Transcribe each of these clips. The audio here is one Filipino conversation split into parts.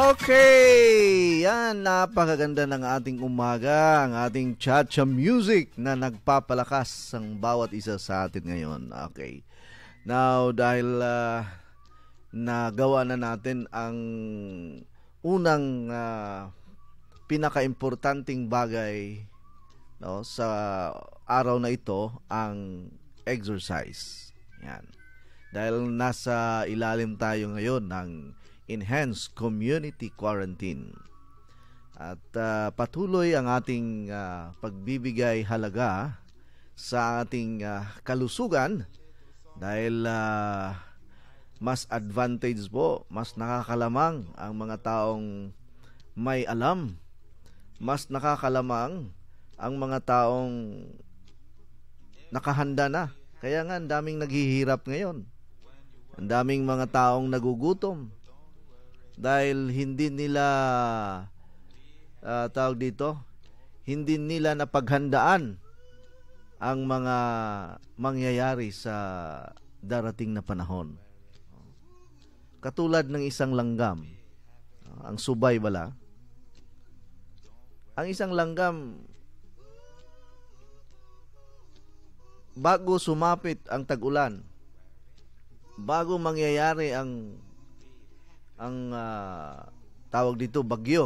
Okay, yan, napakaganda ng ating umaga, ang ating cha-cha music na nagpapalakas ng bawat isa sa atin ngayon. Okay, now dahil nagawa na natin ang unang pinaka-importanting bagay, no, sa araw na ito, ang exercise. Yan. Dahil nasa ilalim tayo ngayon ng enhanced community quarantine. At patuloy ang ating pagbibigay halaga sa ating kalusugan dahil mas advantage po, mas nakakalamang ang mga taong may alam. Mas nakakalamang ang mga taong nakahanda na. Kaya nga, ang daming naghihirap ngayon. Ang daming mga taong nagugutom. Dahil hindi nila, tawag dito, hindi nila napaghandaan ang mga mangyayari sa darating na panahon. Katulad ng isang langgam, ang subay bala. Ang isang langgam, bago sumapit ang tag-ulan, bago mangyayari ang tawag dito bagyo,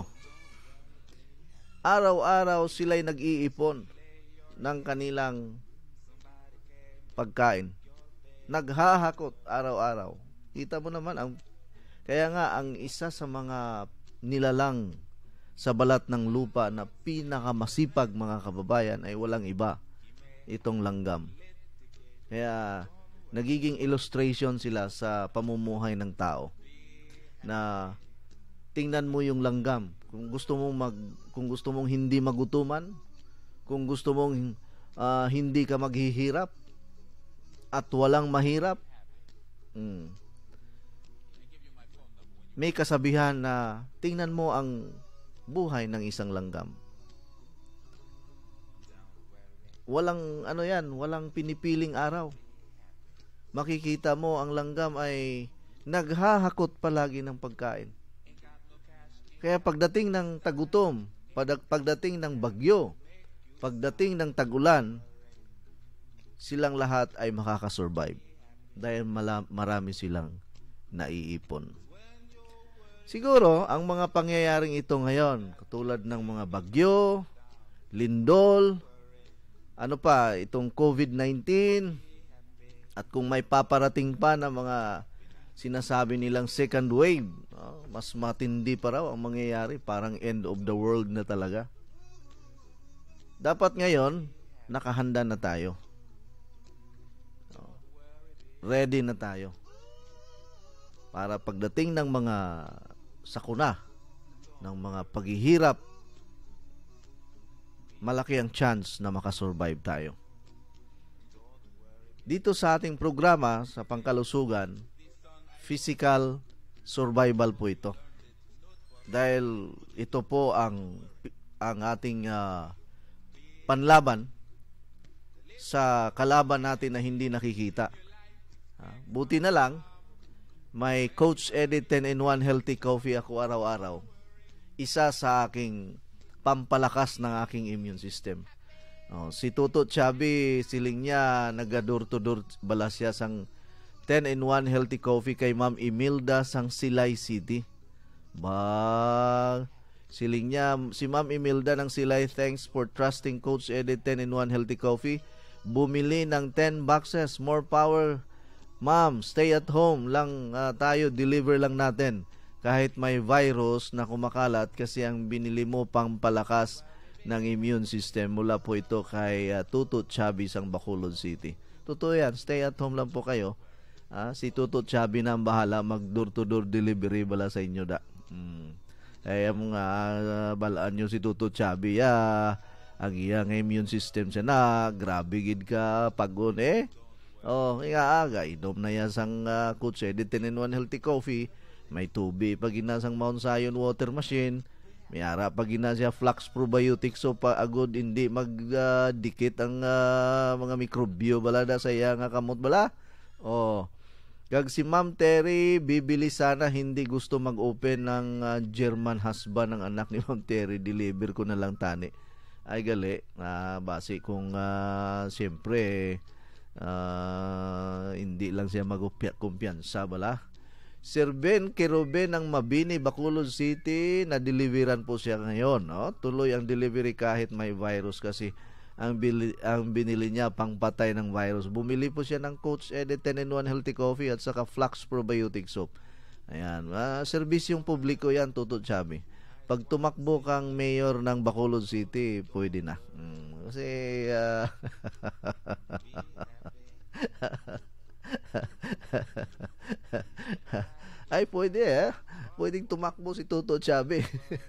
araw-araw sila'y nag-iipon ng kanilang pagkain. Naghahakot araw-araw. Kita mo naman, kaya nga ang isa sa mga nilalang sa balat ng lupa na pinakamasipag, mga kababayan, ay walang iba, itong langgam. Kaya nagiging illustration sila sa pamumuhay ng tao. Na tingnan mo yung langgam, kung gusto mong hindi magutuman, kung gusto mong hindi ka maghihirap at walang mahirap, may kasabihan na tingnan mo ang buhay ng isang langgam. Walang walang pinipiling araw. Makikita mo ang langgam ay naghahakot palagi ng pagkain. Kaya pagdating ng tagutom, pagdating ng bagyo, pagdating ng tagulan, silang lahat ay makakasurvive dahil marami silang naiipon. Siguro, ang mga pangyayaring ito ngayon, katulad ng mga bagyo, lindol, itong COVID-19, at kung may paparating pa na mga sinasabi nilang second wave, mas matindi pa raw ang mangyayari, parang end of the world na talaga. Dapat ngayon, nakahanda na tayo. Ready na tayo. Para pagdating ng mga sakuna, ng mga paghihirap, malaki ang chance na makasurvive tayo. Dito sa ating programa, sa pangkalusugan, physical survival po ito. Dahil ito po ang ating panlaban sa kalaban natin na hindi nakikita. Buti na lang, may Coach Eddie 10-in-1 Healthy Coffee ako araw-araw. Isa sa aking pampalakas ng aking immune system. Si Tuto Chubby, siling niya, nag-door-to-door bala siya sang 10-in-1 Healthy Coffee kay Ma'am Imelda sang Silay City. Siling niya, si Ma'am Imelda ng Silay, thanks for trusting Coach Eddie 10-in-1 Healthy Coffee. Bumili ng 10 boxes, more power. Ma'am, stay at home lang tayo, deliver lang natin. Kahit may virus na kumakalat kasi ang binili mo pang palakas ng immune system. Mula po ito kay Tuto Chubby sang Bacolod City. Totoo yan, stay at home lang po kayo. Si Tuto Chubby na ang bahala, mag door-to-door delivery bala sa inyo da. Kaya mga balaan nyo si Tuto Chubby, ang iyang immune system siya na, grabe gid ka, pagod aga, inom na yan sang Coach Eddie 10-in-1 Healthy Coffee. May tubig pag ginasang Mount Zion water machine. May ara pag ginasya Flux Probiotics, so agod hindi magdikit ang mga mikrobyo balada sa iya nga kamot bala. Kag si Ma'am Terry, bibili sana, hindi gusto mag-open ng German husband ng anak ni Ma'am Terry. Deliver ko na lang tani. Ay gali, base kung siyempre hindi lang siya mag-kumpiyansa bala. Sir Ben Keroben ng Mabini, Bacolod City, na-deliveran po siya ngayon. No? Tuloy ang delivery kahit may virus kasi ang binili niya pangpatay ng virus. Bumili po siya ng Coach Edit 10-in-1 Healthy Coffee at saka Flax Probiotic Soap. Ayan, serbisyong publiko yan, Tuto Chubby. Pag tumakbo kang mayor ng Bacolod City, pwede na. Kasi ay pwede pwedeng tumakbo si Tuto Chubby.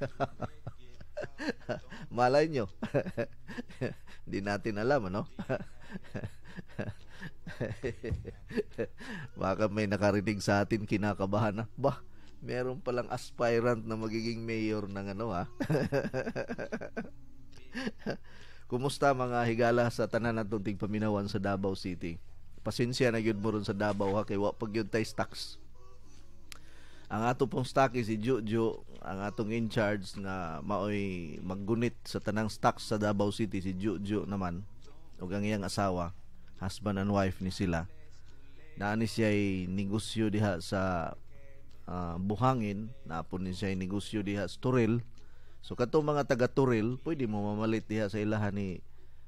Malay nyo. Hindi natin alam, ano? Baka may nakarinig sa atin, kinakabahan na, bah, meron palang aspirant na magiging mayor ng ano, ha? Kumusta mga higala sa tanan natong tigpaminawan sa Davao City? Pasensya na yun mo ron sa Davao, ha? Kaya wapag yun tayo stocks. Ang ato pong stocky si Juju, ang atong in charge nga maoy maggunit sa tanang stocks sa Davao City, si Juju naman ug ang iyang asawa, husband and wife ni sila. Naani siya ay negosyo diha sa Buhangin, naapon ni siya ay negosyo diha sa Turil. So katong mga taga Turil, pwede mo mamalit diha sa ilahan ni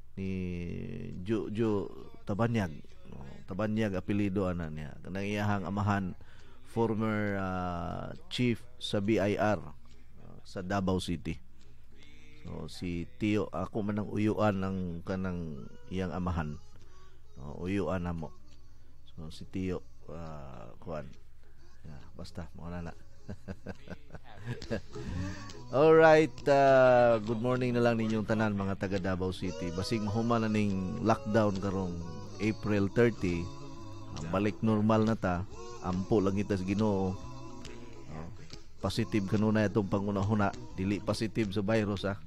Juju Tabanyag. Tabanyag apelyido ana niya. Kanang iyahang amahan, former chief sa BIR sa Davao City. So si Tio, ako man ang uyuan ng kanang iyang amahan. Uyuan na mo. So si Tio kuan. Basta mo na. Alright, good morning na lang ninyong tanan mga taga Davao City. Basig mahuman na ning lockdown karong April 30, balik normal na ta. Ampo lang kita sa Ginoo. Positive kanuna itong pangunahuna, dili positive sa virus, ha.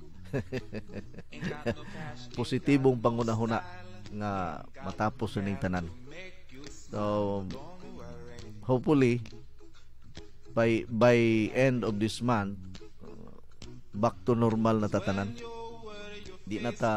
Positibong pangunahuna nga matapos ning tanan. So hopefully by end of this month, back to normal na tatanan. Di na ta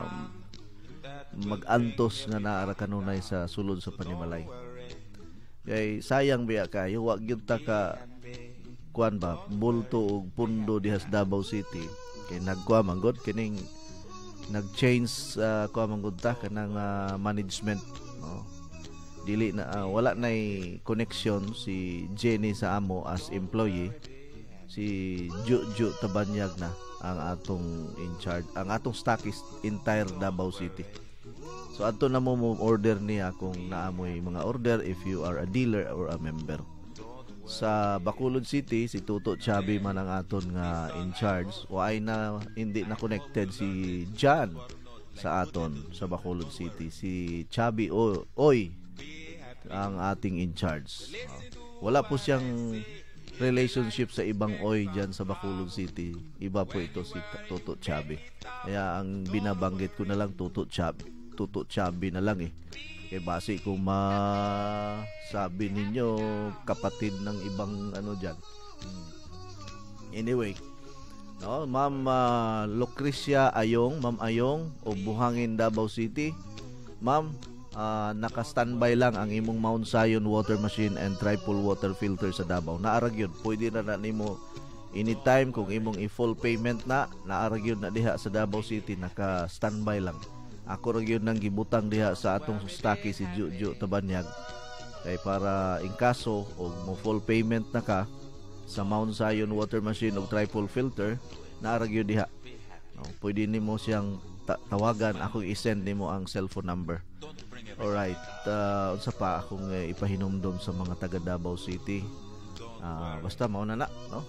mag-antos nga naara kanunay sa sulod sa panimalay. Kay sayang biya kayo, wag gyud ta ka kuan ba bulto og pundo diha sa Davao City. Kay nagkuha man gud kining nag-change kuha man gud ta kanang management, no? Dili na wala nay connection si Jenny sa amo as employee. Si Juju Tabanyag na ang atong in charge, ang atong stockist entire Davao City. So ato na mo order niya kung naamoy mga order if you are a dealer or a member. Sa Bacolod City, si Tuto Chubby man ang aton nga in charge. Why na hindi na connected si John sa aton sa Bacolod City. Si Chubby Oy ang ating in charge. Wala po siyang relationship sa ibang Oy dyan sa Bacolod City. Iba po ito si Tuto Chubby. Kaya ang binabanggit ko na lang Tuto Chubby na lang eh. Kaya base kung masabi ninyo kapatid ng ibang ano dyan. Anyway, no, Ma'am Lucrecia Ayong, Ma'am Ayong o Buhangin, Davao City. Ma'am, naka-standby lang ang imong Mount Zion water machine and triple water filter sa Davao. Naarag yun. Pwede na nimo anytime kung imong i-full payment na. Naarag yun na diha sa Davao City. Naka-standby lang. Ako rin yun nang gibutang diha sa atong staki si Juju Tabanyag. Kay para in kaso o mo full payment na ka sa Mount Zion water machine o triple filter, naarag yun diha. No, pwede nimo siyang tawagan, akong i-send nimo ang cellphone number. Alright, unsa pa akong ipahinumdom sa mga taga Davao City. Basta mauna na, no?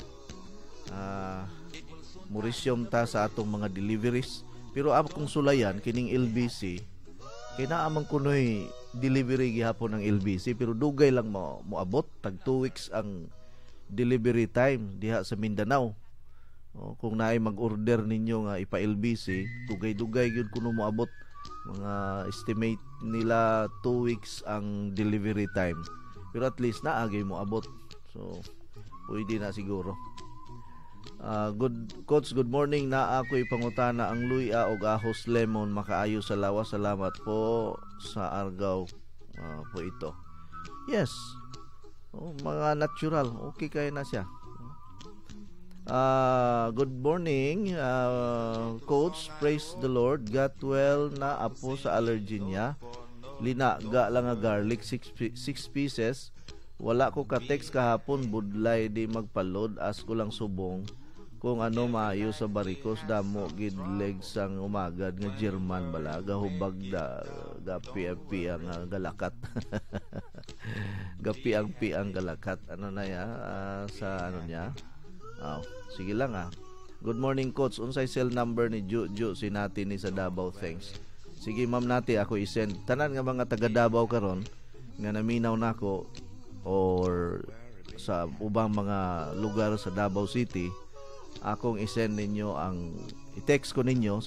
Murisyom ta sa atong mga deliveries. Pero akong sulayan kining LBC, kay naamang kunoy delivery gihapon ng LBC, pero dugay lang moabot, tag 2 weeks ang delivery time diha sa Mindanao. Kung naay mag-order ninyo nga ipa LBC, dugay-dugay gyud kuno moabot. Mga estimate nila 2 weeks ang delivery time. Pero at least naagay mo abot. So pwede na siguro. Coach, good morning. Na ako'y pangutana ang luya og ahos lemon makaayo sa lawas. Salamat po sa argaw po ito. Yes. Mga natural. Okay kayo na siya. Good morning, Coach. Praise the Lord. Got well na apo sa allergy niya. Linaga lang nga garlic 6 pieces. Wala ko ka-text kahapon, budlay di magpalod, as ko lang subong kung ano maayo sa barikos damo gid legs ang umagad nga German bala gahubag da gapi ang galakat. Gapi ang galakat. Ano na ya sa ano niya? Sige lang Good morning, Coach. Unsay cell number ni Juju sinati ni sa Davao? Thanks. Sige ma'am nati ako i-send. Tanan nga mga taga Davao karon nga naminaw nako or sa ubang mga lugar sa Davao City, akong i-send ninyo i-text ko ninyo sa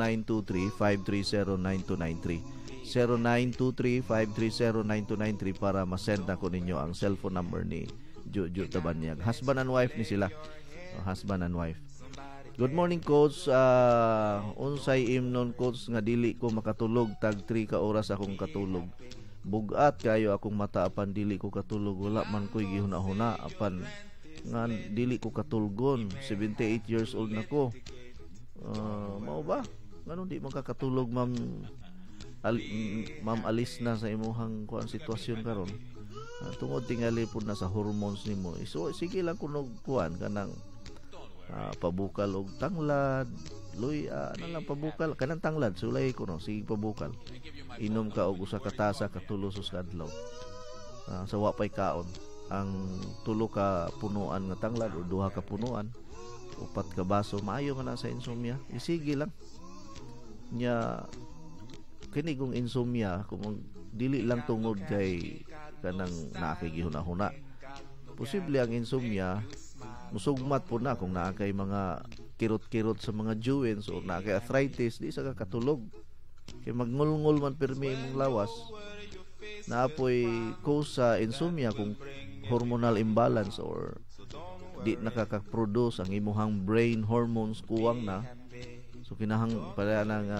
0923-530-9293 0923-530-9293 para ma-send ako ninyo ang cellphone number ni Juju Tabanyag. Husband and wife ni sila. Husband and wife. Good morning, Coach. Unsay imnon, Coach, nga dili ko makatulog tag 3 ka oras akong katulog. Bugat kayo akong mata apan dili ko katulog. Wala man ko'y gihuna-huna apan nga dili ko katulgon. 78 years old na ko. Mao ba? Ngano di man kakatulog, ma'am? Ma'am, alis na sa imuhang kuan sitwasyon karon. Tungod tingali pud na sa hormones nimo. So sige lang kunog kuan kanang pabukal og tanglad, luya, ano lang pabukal kanang tanglad, sulay ko no, sige pabukal. Inom ka og usa ka tasa katulo sa adlaw. Sa wa pay kaon. Ang tulo ka punuan nga tanglad o duha ka punuan, 4 ka baso, maayo man sa insomnia. Isige lang. Nya kini kung insomnia kung dili lang tungod kay kanang nakikihuna-huna. Posible ang insomnia musugmat po na kung naakay mga kirot-kirot sa mga joints o naakay arthritis, di sa kakatulog. Kay magngulngul man pirmi imong lawas. Naapoy cause sa insomnia kung hormonal imbalance or di nakaka-produce ang imuhang brain hormones kuwang na. So kinahang pala ng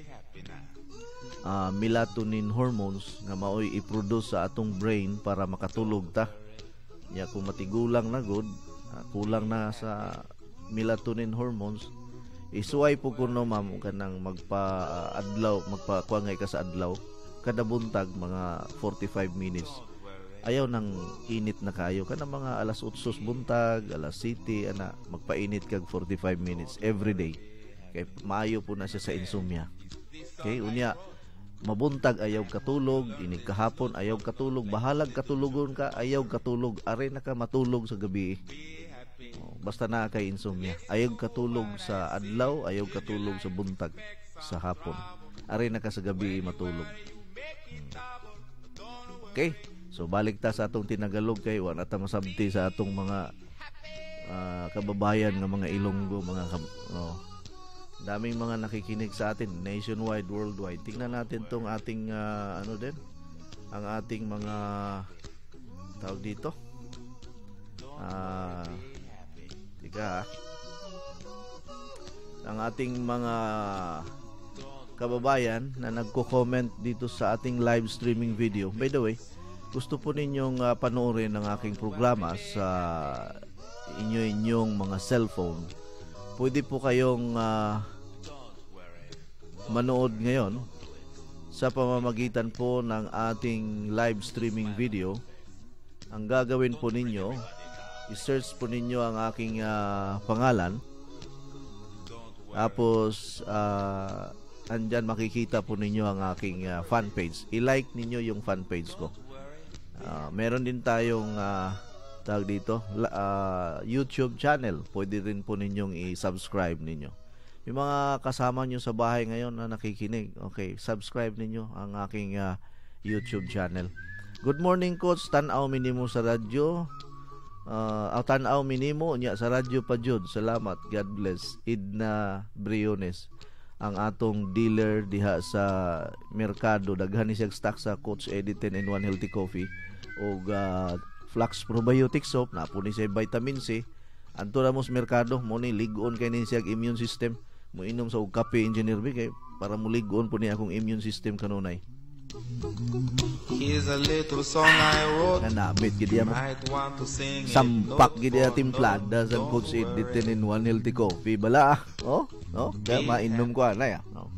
melatonin hormones nga maoy i-produce sa atong brain para makatulog ta. Ya kung matigulang na good, kulang na sa melatonin hormones, isuway po kuno ma'am kanang magpa-adlaw, magpa-kuangay ka sa adlaw kada buntag mga 45 minutes. Ayaw nang init na kayo kanang mga alas 8 buntag, alas 7 ana magpainit kag 45 minutes every day. Kay maayo po na siya sa insomnia. Okay, unya mabuntag ayaw katulog, inig kahapon ayaw katulog, bahalag katulugon ka, ayaw katulog, are na ka matulog sa gabi. Basta na kay insomnia, ayaw katulog sa adlaw, ayaw katulog sa buntag, sa hapon, are na ka sa gabi matulog. Okay, so balik ta sa atong tinagalog kay wala ta masabti sa atong mga kababayan nga mga Ilonggo, mga daming mga nakikinig sa atin nationwide, worldwide. Tingnan natin tong ating ang ating mga tawag dito. Ang ating mga kababayan na nagko-comment dito sa ating live streaming video. By the way, gusto po ninyong panoorin ang aking programa sa inyong mga cellphone. Pwede po kayong manood ngayon sa pamamagitan po ng ating live streaming video. Ang gagawin po ninyo, i-search po ninyo ang aking pangalan. Tapos andyan makikita po ninyo ang aking fan page. I-like ninyo yung fan page ko. Meron din tayong tawag dito, YouTube channel. Pwede rin po ninyong i-subscribe ninyo. Yung mga kasama nyo sa bahay ngayon na nakikinig, okay, subscribe ninyo ang aking YouTube channel. Good morning, Coach. Tanaw minimo sa radyo. Tanaw minimo nya sa radyo pa jud. Salamat. God bless. Idna Briones, ang atong dealer diha sa merkado. Daghan ni siyang stock sa Coach Eddie 10-in-1 Healthy Coffee. og Flux Probiotic Soap na po ni sa vitamin C. Anto ra mo sa merkado mo ni lig-on kay ni siya immune system. Mo inom sa og kape, Engineer B, kay para mo lig-on po ni akong immune system kanunay. Here's a little song I wrote. Nanabit gid mo. Sampak gid timplada sa Coach Ed 10 in 1 healthy coffee bala. Oh, no? Kaya mainom ko ana ya. No?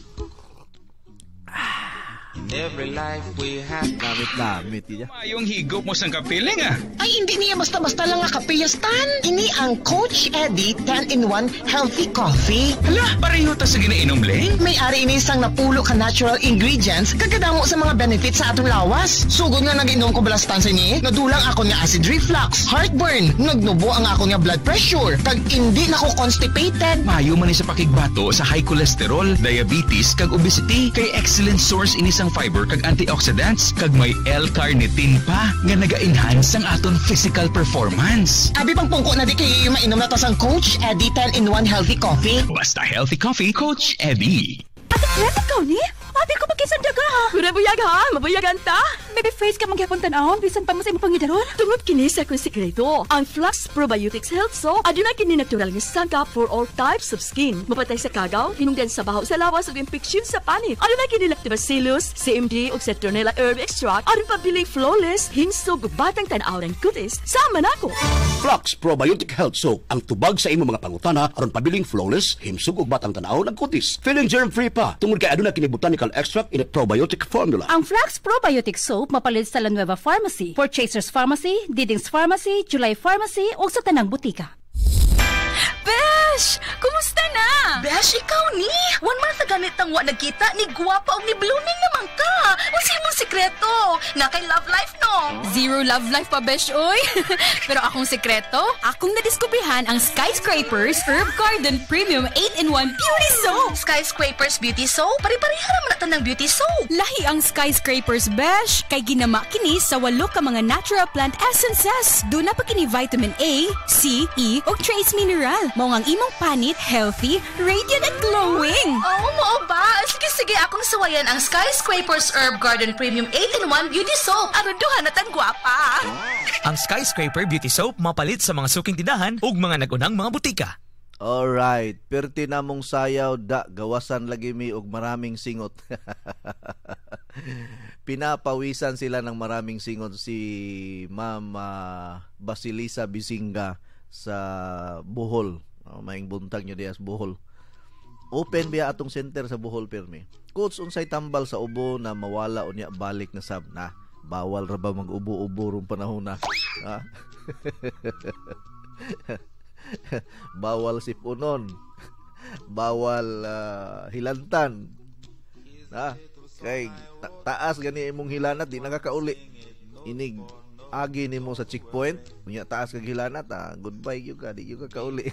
Every life we have. Namit iya. Yung higop mo sang kapiling Ay, hindi niya basta-basta lang nga kapiyastan. Ini ang Coach Eddie 10-in-1 Healthy Coffee. Hala, pareho ta sa ginainom leng. May-ari ini isang napulo ka natural ingredients kagadamo sa mga benefits sa atong lawas. Sugod nga nag-inom ko balastansa ni, nadulang ako nga acid reflux, heartburn, nagnubo ang ako nga blood pressure, kag hindi na ko constipated. Mayo man ni sa pakigbato sa high cholesterol, diabetes, kag obesity. Kay excellent source ini sang fiber kag antioxidants, kag may L-carnitine pa nga naga-enhance ang aton physical performance. Abi pang pungko na di kayo mainom na tas ang Coach Eddie 10-in-1 Healthy Coffee. Basta healthy coffee, Coach Eddie. Ate Clef, ikaw ni? Abi ko magkisang daga ha. Pura buyag ha, mabuyagan ta. Baby face ka magyapon tanawon, bisan pa mo sa imong pangidaron. Tungod kini sa akong sikreto. Ang Flux Probiotics Health Soap, aduna kini natural nga sangkap for all types of skin. Mapatay sa kagaw, hinungdan sa baho sa lawas ug infection sa panit. Aduna kini Lactobacillus, CMD ug Citronella herb extract, aron pabiling flawless, hinsog batang tan-awon kutis. Sama nako. Flux Probiotic Health Soap, ang tubag sa imong mga pangutana aron pabiling flawless, himsog ug batang tan-aw ug kutis. Feeling germ-free pa tungod kay aduna kini botanical extract in a probiotic formula. Ang Flux Probiotic Soap mapalit sa La Nueva Pharmacy, Purchasers Pharmacy, Diding's Pharmacy, July Pharmacy ug sa tanang butika. Besh! Kumusta na? Besh, ikaw ni? 1 month na ganit ang wa nagkita ni Guwapa o ni Blooming naman ka. What's imong sikreto? Na kay love life, no? Zero love life pa, Besh, oy. Pero akong sekreto, akong nadiskubrihan ang Skyscrapers Herb Garden Premium 8-in-1 Beauty Soap. Skyscrapers Beauty Soap? Pari-parihan naman natin ng beauty soap. Lahi ang Skyscrapers, Besh, kay ginama kini sa 8 ka mga natural plant essences. Doon na pa kini vitamin A, C, E, o trace mineral. Mao ang imong panit healthy, radiant at glowing. Oo, mo ba? Sige, akong suwayan ang Skyscrapers Herb Garden Premium 8-in-1 Beauty Soap. Aron duha na tan guwapa. Ang Skyscraper Beauty Soap mapalit sa mga suking tindahan ug mga nagunang mga butika. Alright, perti namong sayaw da gawasan lagi mi og maraming singot. Pinapawisan sila ng maraming singot si Ma'am Basilisa Bisinga sa Bohol. Maing buntag nyo diya sa Bohol. Open biya atong center sa Bohol permi. Coach, unsay tambal sa ubo na mawala unya balik na sab na. Bawal ra ba mag-ubo-ubo rong panahon na? Ha? Bawal sipunon. Bawal hilantan. Ha? Kay taas gani imong hilanat di nakakauli. Inig agi nimo sa checkpoint, unya taas kag hilanat, goodbye gyud ka, di gyud ka kauli.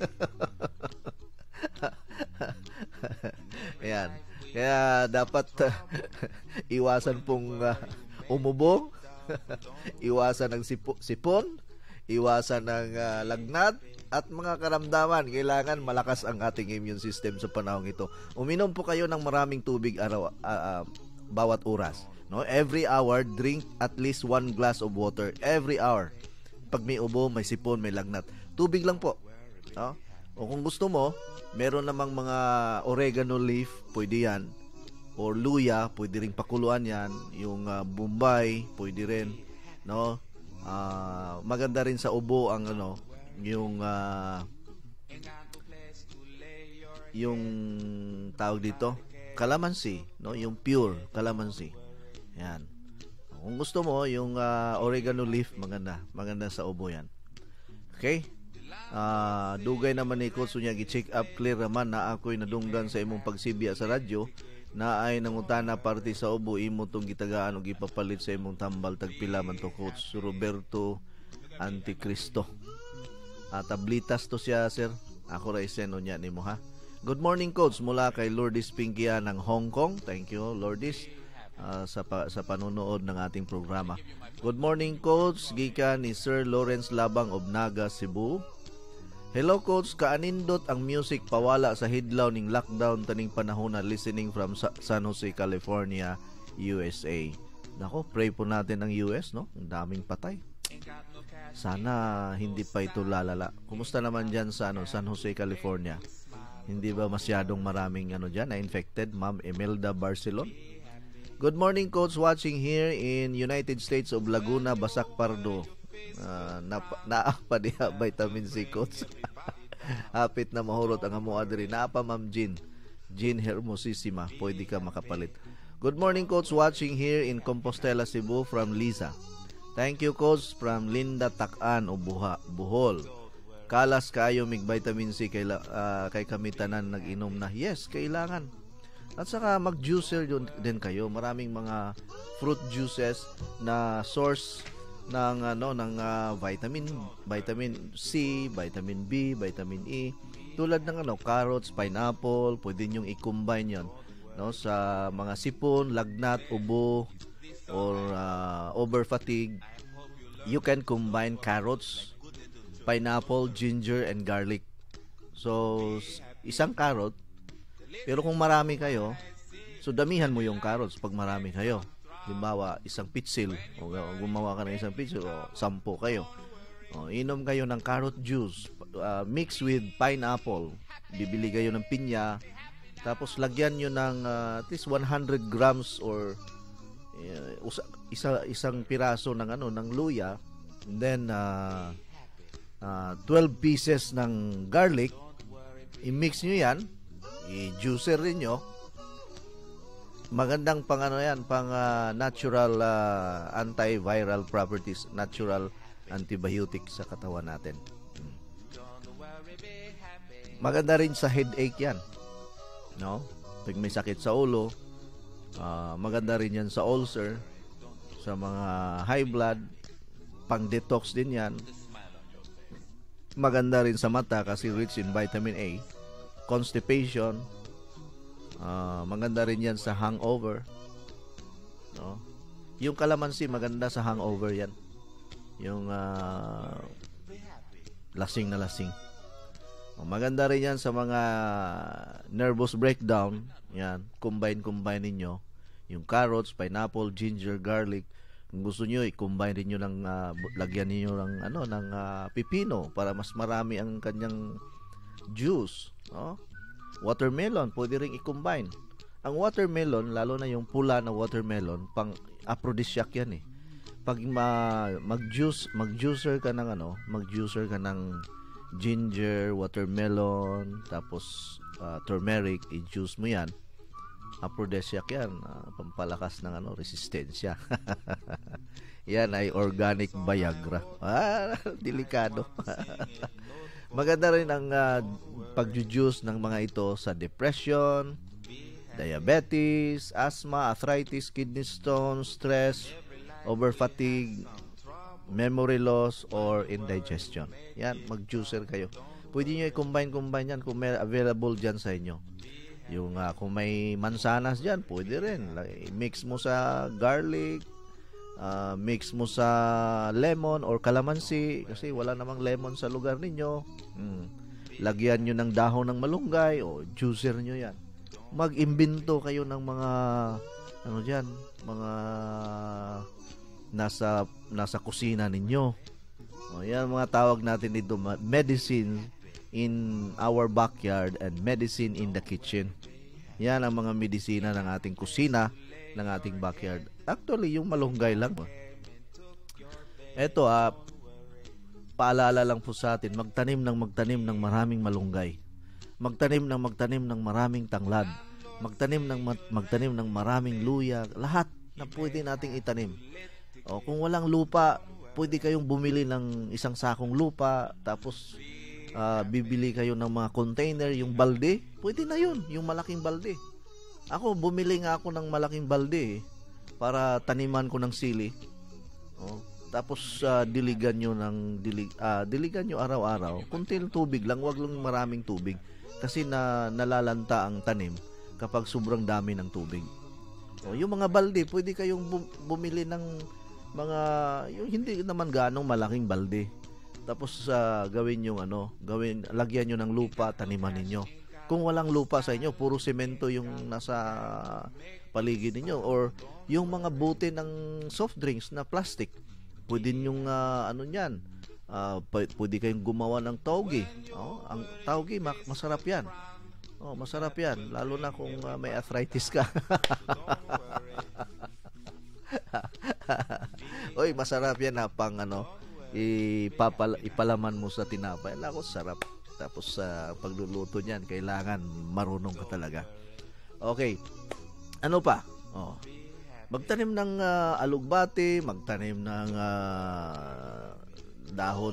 Ayan. Kaya dapat iwasan pong umubo, iwasan ng sipon, iwasan ng lagnat, at mga karamdaman. Kailangan malakas ang ating immune system sa panahong ito. Uminom po kayo ng maraming tubig araw, bawat oras. No, every hour drink at least 1 glass of water every hour. Pag may ubo, may sipon, may lagnat, tubig lang po. No? O kung gusto mo, meron namang mga oregano leaf, pwede yan. Or luya, pwede ring pakuluan yan. Yung bombay, pwede rin. No? Maganda rin sa ubo ang yung tawag dito, calamansi, no? Yung pure calamansi. Yan. Kung gusto mo, yung oregano leaf, maganda sa ubo yan. Okay? Dugay naman ni Coach niya, gi-check up clear naman na ako'y nadunggan sa imong pagsibya sa radyo na ay nangutana parte sa ubo imo tong gitagaan o gipapalit sa imong tambal. Tagpila man to, Coach Roberto Anticristo. Tablitas to siya, sir. Ako ra iseno niya nimo, ha. Good morning, Coach, mula kay Lourdes Pinkia ng Hong Kong. Thank you, Lourdes. Sa panonood ng ating programa. Good morning, Coach. Gika ni Sir Lawrence Labang of Naga, Cebu. Hello, Coach. Kaanindot ang music pawala sa hidlaw ning lockdown taning panahon na listening from San Jose, California, USA. Nako, pray po natin ang US, no? Ang daming patay. Sana hindi pa ito lalala. Kumusta naman dyan sa San Jose, California? Hindi ba masyadong maraming diyan na infected? Ma'am Imelda Barcelon. Good morning, Coach. Watching here in United States of Laguna, Basak Pardo. Naapa diha vitamin C, Coach. Hapit na mahurot ang amo adri. Naapa, Ma'am Jean Hermosissima. Pwede ka makapalit. Good morning, Coach. Watching here in Compostela, Cebu from Lisa. Thank you, Coach, from Linda Takan o Bohol. Kalas kayo mig vitamin C kay kami tanan nag-inom na. Yes, kailangan. At saka mag-juicer din kayo. Maraming mga fruit juices na source ng vitamin C, vitamin B, vitamin E. Tulad ng carrots, pineapple, pwede niyo i-combine 'yon, no, sa mga sipon, lagnat, ubo, or over fatigue. You can combine carrots, pineapple, ginger, and garlic. So, isang carrot, pero kung marami kayo, so damihan mo yung carrots pag marami kayo. Halimbawa, isang pitsil, o gumawa ka ng isang pitsil, o 10 kayo. O, inom kayo ng carrot juice, mix with pineapple. Bibili kayo ng pinya, tapos lagyan nyo ng at least 100 grams or isang piraso ng luya, and then 12 pieces ng garlic. I-mix nyo yan, i-juicer rin nyo. Magandang pang natural antiviral properties, natural antibiotic sa katawan natin. Maganda rin sa headache yan, no? Pag may sakit sa ulo, maganda rin yan sa ulcer, sa mga high blood, pang detox din yan. Maganda rin sa mata kasi rich in vitamin A. Constipation, maganda rin yan sa hangover, no? Yung kalamansi maganda sa hangover yan. Yung lasing na lasing. Maganda rin yan sa mga nervous breakdown. Yan, combine ninyo yung carrots, pineapple, ginger, garlic. Kung gusto niyo i-combine rin niyo ng lagyan niyo ng pipino para mas marami ang kanyang juice, no? Watermelon, pwede ring i-combine. Ang watermelon, lalo na yung pula na watermelon, pang aphrodisiac yan eh. Pag mag-juicer ka ng ginger, watermelon, tapos turmeric, i-juice mo yan. Aphrodisiac yan, pampalakas ng resistensya. Yan ay organic Viagra. Delikado. Maganda rin ang pag-juice ng mga ito sa depression, diabetes, asthma, arthritis, kidney stones, stress, over fatigue, memory loss, or indigestion. Yan, mag-juicer kayo. Pwede nyo i-combine yan kung may available dyan sa inyo. Yung kung may mansanas dyan, pwede rin. Mix mo sa garlic, mix mo sa lemon or kalamansi, kasi wala namang lemon sa lugar ninyo. Lagyan nyo ng dahon ng malunggay o juicer nyo yan. Mag-imbento kayo ng mga mga nasa kusina ninyo. Yan mga tawag natin dito, medicine in our backyard and medicine in the kitchen. Yan ang mga medisina ng ating kusina, ng ating backyard. Actually, yung malunggay lang. Ito paalala lang po sa atin, magtanim ng maraming malunggay. Magtanim ng maraming tanglad. Magtanim ng maraming luya. Lahat na pwede nating itanim. O kung walang lupa, pwede kayong bumili ng isang sakong lupa, tapos bibili kayo ng mga container, yung balde, pwede na yun, yung malaking balde. Ako, bumili nga ako ng malaking balde para taniman ko ng sili. Tapos diligan nyo araw-araw. Kunting tubig lang, wag lang maraming tubig. Kasi nalalanta ang tanim kapag sobrang dami ng tubig. Yung mga balde, pwede kayong bumili ng mga, yung hindi naman ganong malaking balde. Tapos lagyan nyo ng lupa, taniman ninyo. Kung walang lupa sa inyo, puro semento yung nasa paligid ninyo, or yung mga bote ng soft drinks na plastic, pwede yung ano niyan, pwede kayong gumawa ng tauge. Ang tauge masarap yan. Masarap yan, lalo na kung may arthritis ka. Oy, masarap yan pang ipalaman mo sa tinapay. Nako, sarap. Tapos pagluluto niyan, kailangan marunong ka talaga. Okay. Ano pa? Magtanim ng alugbati, magtanim ng dahon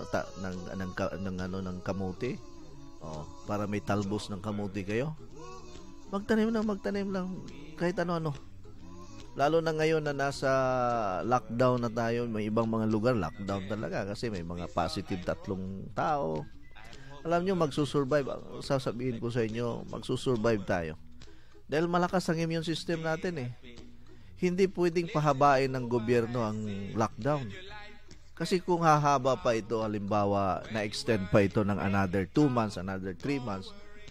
ng kamuti. Para may talbos ng kamuti kayo. Magtanim lang kahit ano-ano. Lalo na ngayon na nasa lockdown na tayo, may ibang mga lugar lockdown talaga kasi may mga positive 3 tao. Alam nyo, magsusurvive. Sasabihin ko sa inyo, magsusurvive tayo. Dahil malakas ang immune system natin Hindi pwedeng pahabain ng gobyerno ang lockdown. Kasi kung hahaba pa ito, halimbawa, na-extend pa ito ng another 2 months, another 3 months,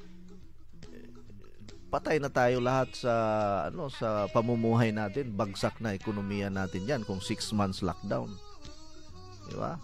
patay na tayo lahat sa pamumuhay natin. Bagsak na ekonomiya natin yan kung 6 months lockdown. Di ba?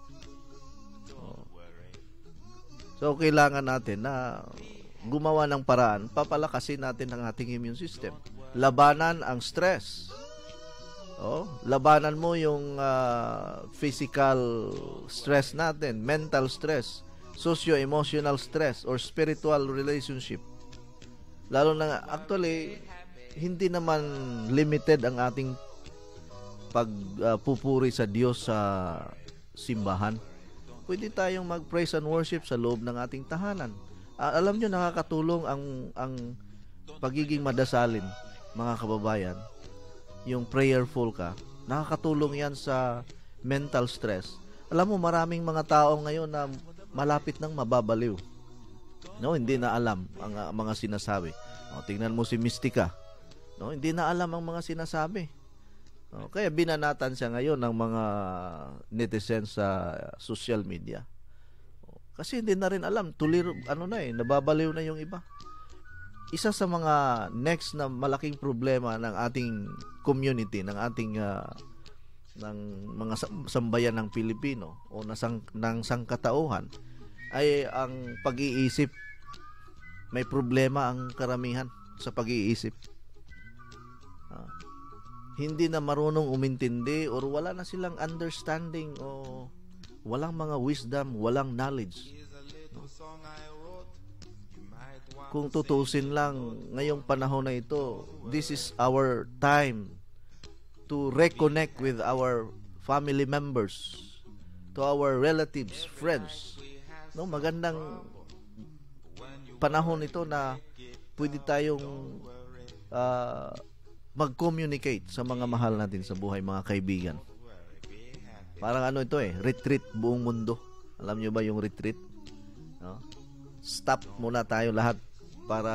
So, kailangan natin na gumawa ng paraan, papalakasin natin ang ating immune system. Labanan ang stress. Labanan mo yung physical stress natin, mental stress, socio-emotional stress, or spiritual relationship. Lalo na, actually, hindi naman limited ang ating pagpupuri sa Diyos sa simbahan. Pwede tayong mag-praise and worship sa loob ng ating tahanan. Alam nyo, nakakatulong ang pagiging madasalin, mga kababayan. Yung prayerful ka, nakakatulong yan sa mental stress. Alam mo, maraming mga tao ngayon na malapit nang mababaliw. Hindi na alam ang mga sinasabi. Tingnan mo si Mystica. Hindi na alam ang mga sinasabi. Kaya binanatan siya ngayon ng mga netizens sa social media. Kasi hindi na rin alam, nababaliw na yung iba. Isa sa mga next na malaking problema ng ating community, ng ating ng mga sambayan ng Pilipino o ng sangkatauhan ay ang pag-iisip. May problema ang karamihan sa pag-iisip. Hindi na marunong umintindi or wala na silang understanding o walang mga wisdom, walang knowledge. Kung tutusin lang ngayong panahon na ito, this is our time to reconnect with our family members, to our relatives, friends. Magandang panahon ito na pwede tayong mag-communicate sa mga mahal natin sa buhay, mga kaibigan. Parang retreat buong mundo. Alam nyo ba yung retreat? Stop muna tayo lahat para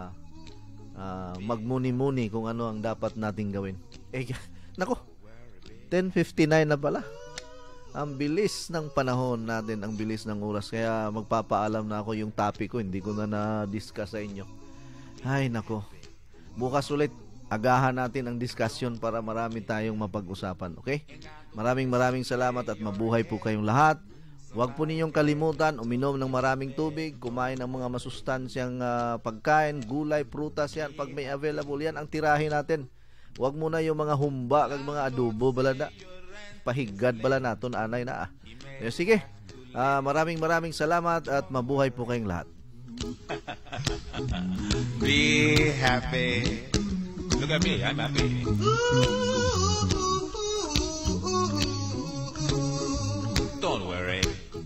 magmuni-muni kung ano ang dapat nating gawin. Nako, 10:59 na pala. Ang bilis ng panahon natin, ang bilis ng oras. Kaya magpapaalam na ako yung topic ko. Hindi ko na na-discuss sa inyo. Ay, nako. Bukas ulit, agahan natin ang discussion para marami tayong mapag-usapan. Okay? Maraming salamat at mabuhay po kayong lahat. Huwag po ninyong kalimutan, uminom ng maraming tubig, kumain ng mga masustansyang pagkain, gulay, prutas yan. Pag may available yan, ang tirahin natin. Huwag muna yung mga humba kag mga adobo balada. Pahigad bala naton anay na. Sige. Maraming salamat at mabuhay po kayong lahat. Be happy. Look at me, I'm happy. Don't worry.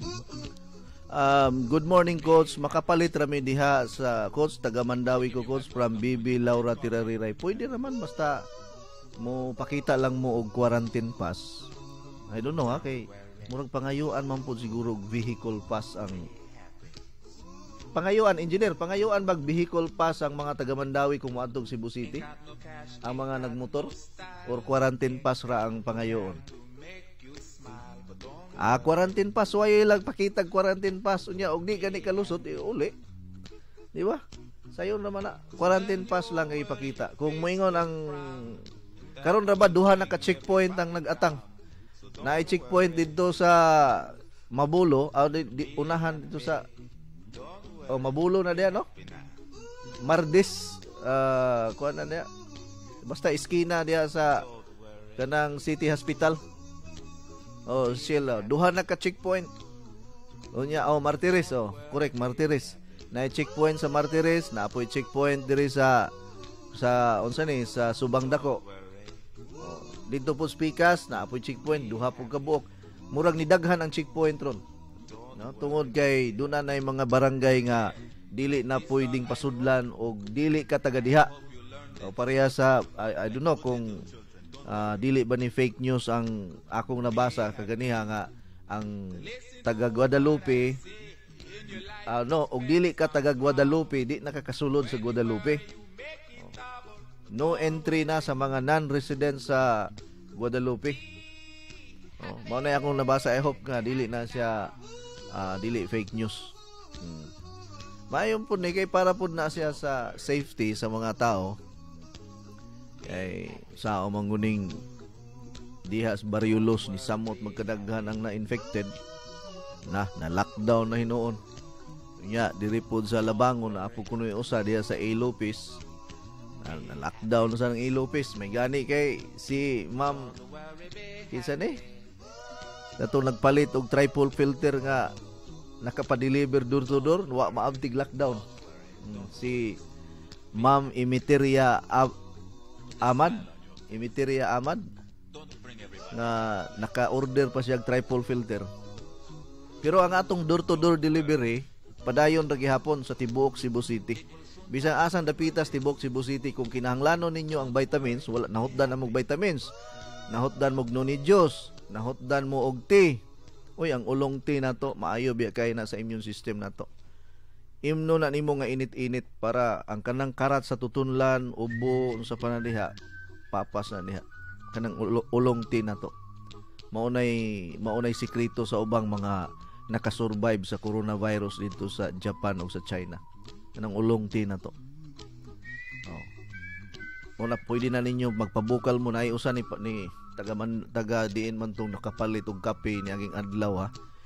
Good morning, Coach. Makapalit rami diha sa Coach, taga Mandawi ko, Coach, from BB Laura Tirariray. Pwede naman, basta mo pakita lang mo og quarantine pass. I don't know kay murag pangayuan man po siguro vehicle pass ang pangayuan, engineer, pangayuan bag vehicle pass ang mga taga Mandawi kung moadtog Cebu City, ang mga nagmotor, or quarantine pass ra ang pangayoon. Quarantine pass, way lang pakitag quarantine pass unya og di gani kalusot uli. Di ba? Sayo naman na. Quarantine pass lang ay ipakita. Kung moingon ang karon ra ba duha na ka checkpoint ang nag-atang. Na checkpoint dito sa Mabulo, unahan dito sa Mabulo na diya, no? Mardis, kuan na diya. Basta iskina diya sa kanang City Hospital. Sila duha na ka checkpoint. Unya Martires, correct, Martires. Na checkpoint sa Martires, na apoy checkpoint diri sa unsa ni sa Subang Dako. Dito po Pikas, na apoy checkpoint duha po kabuok. Murag ni daghan ang checkpoint ron. No, tungod kay duna na mga barangay nga dili na pwedeng pasudlan o dili ka taga diha. O pareha sa I don't know kung dili ba ni fake news ang akong nabasa kaganiha nga ang taga Guadalupe og dili ka taga Guadalupe di nakakasulod sa Guadalupe. No entry na sa mga non-resident sa Guadalupe. Mao na akong nabasa. I hope nga dili na siya dili fake news. Mayon po ni kay para po na siya sa safety sa mga tao. Kay sa manguning dihas Barriulos ni samot magkadaghan ang na-infected na lockdown na hinuon. Nya diri pod sa Labangon na apo kuno usa diha sa Ilopis. Na lockdown sa ng Ilopis. May gani kay si Ma'am kinsa ni? Dato nagpalit og triple filter nga nakapa-deliver door to door, wa maabtig lockdown. Si Ma'am Imiteria Ahmad nga naka-order pa siya triple filter. Pero ang atong door to door delivery padayon ra gihapon sa tibuok Cebu City. Bisan asan dapitas tibuok Cebu City kung kinahanglanon ninyo ang vitamins, wala nahutdan among vitamins. Nahutdan mo noni juice, nahutdan mo og tea. Uy, ang ulong tea nato maayo biya kay na sa immune system nato. Imno na nimo nga init-init para ang kanang karat sa tutunlan, ubo sa panadiha, papas na diha. Kanang ulong tea nato. Maunay sikreto sa ubang mga nakasurvive sa coronavirus dito sa Japan o sa China. Kanang ulong tea nato. Una pwede na ninyo magpabukal mo na ay usa ni taga diin man tong nakapalit og kape ni aging adlaw ha.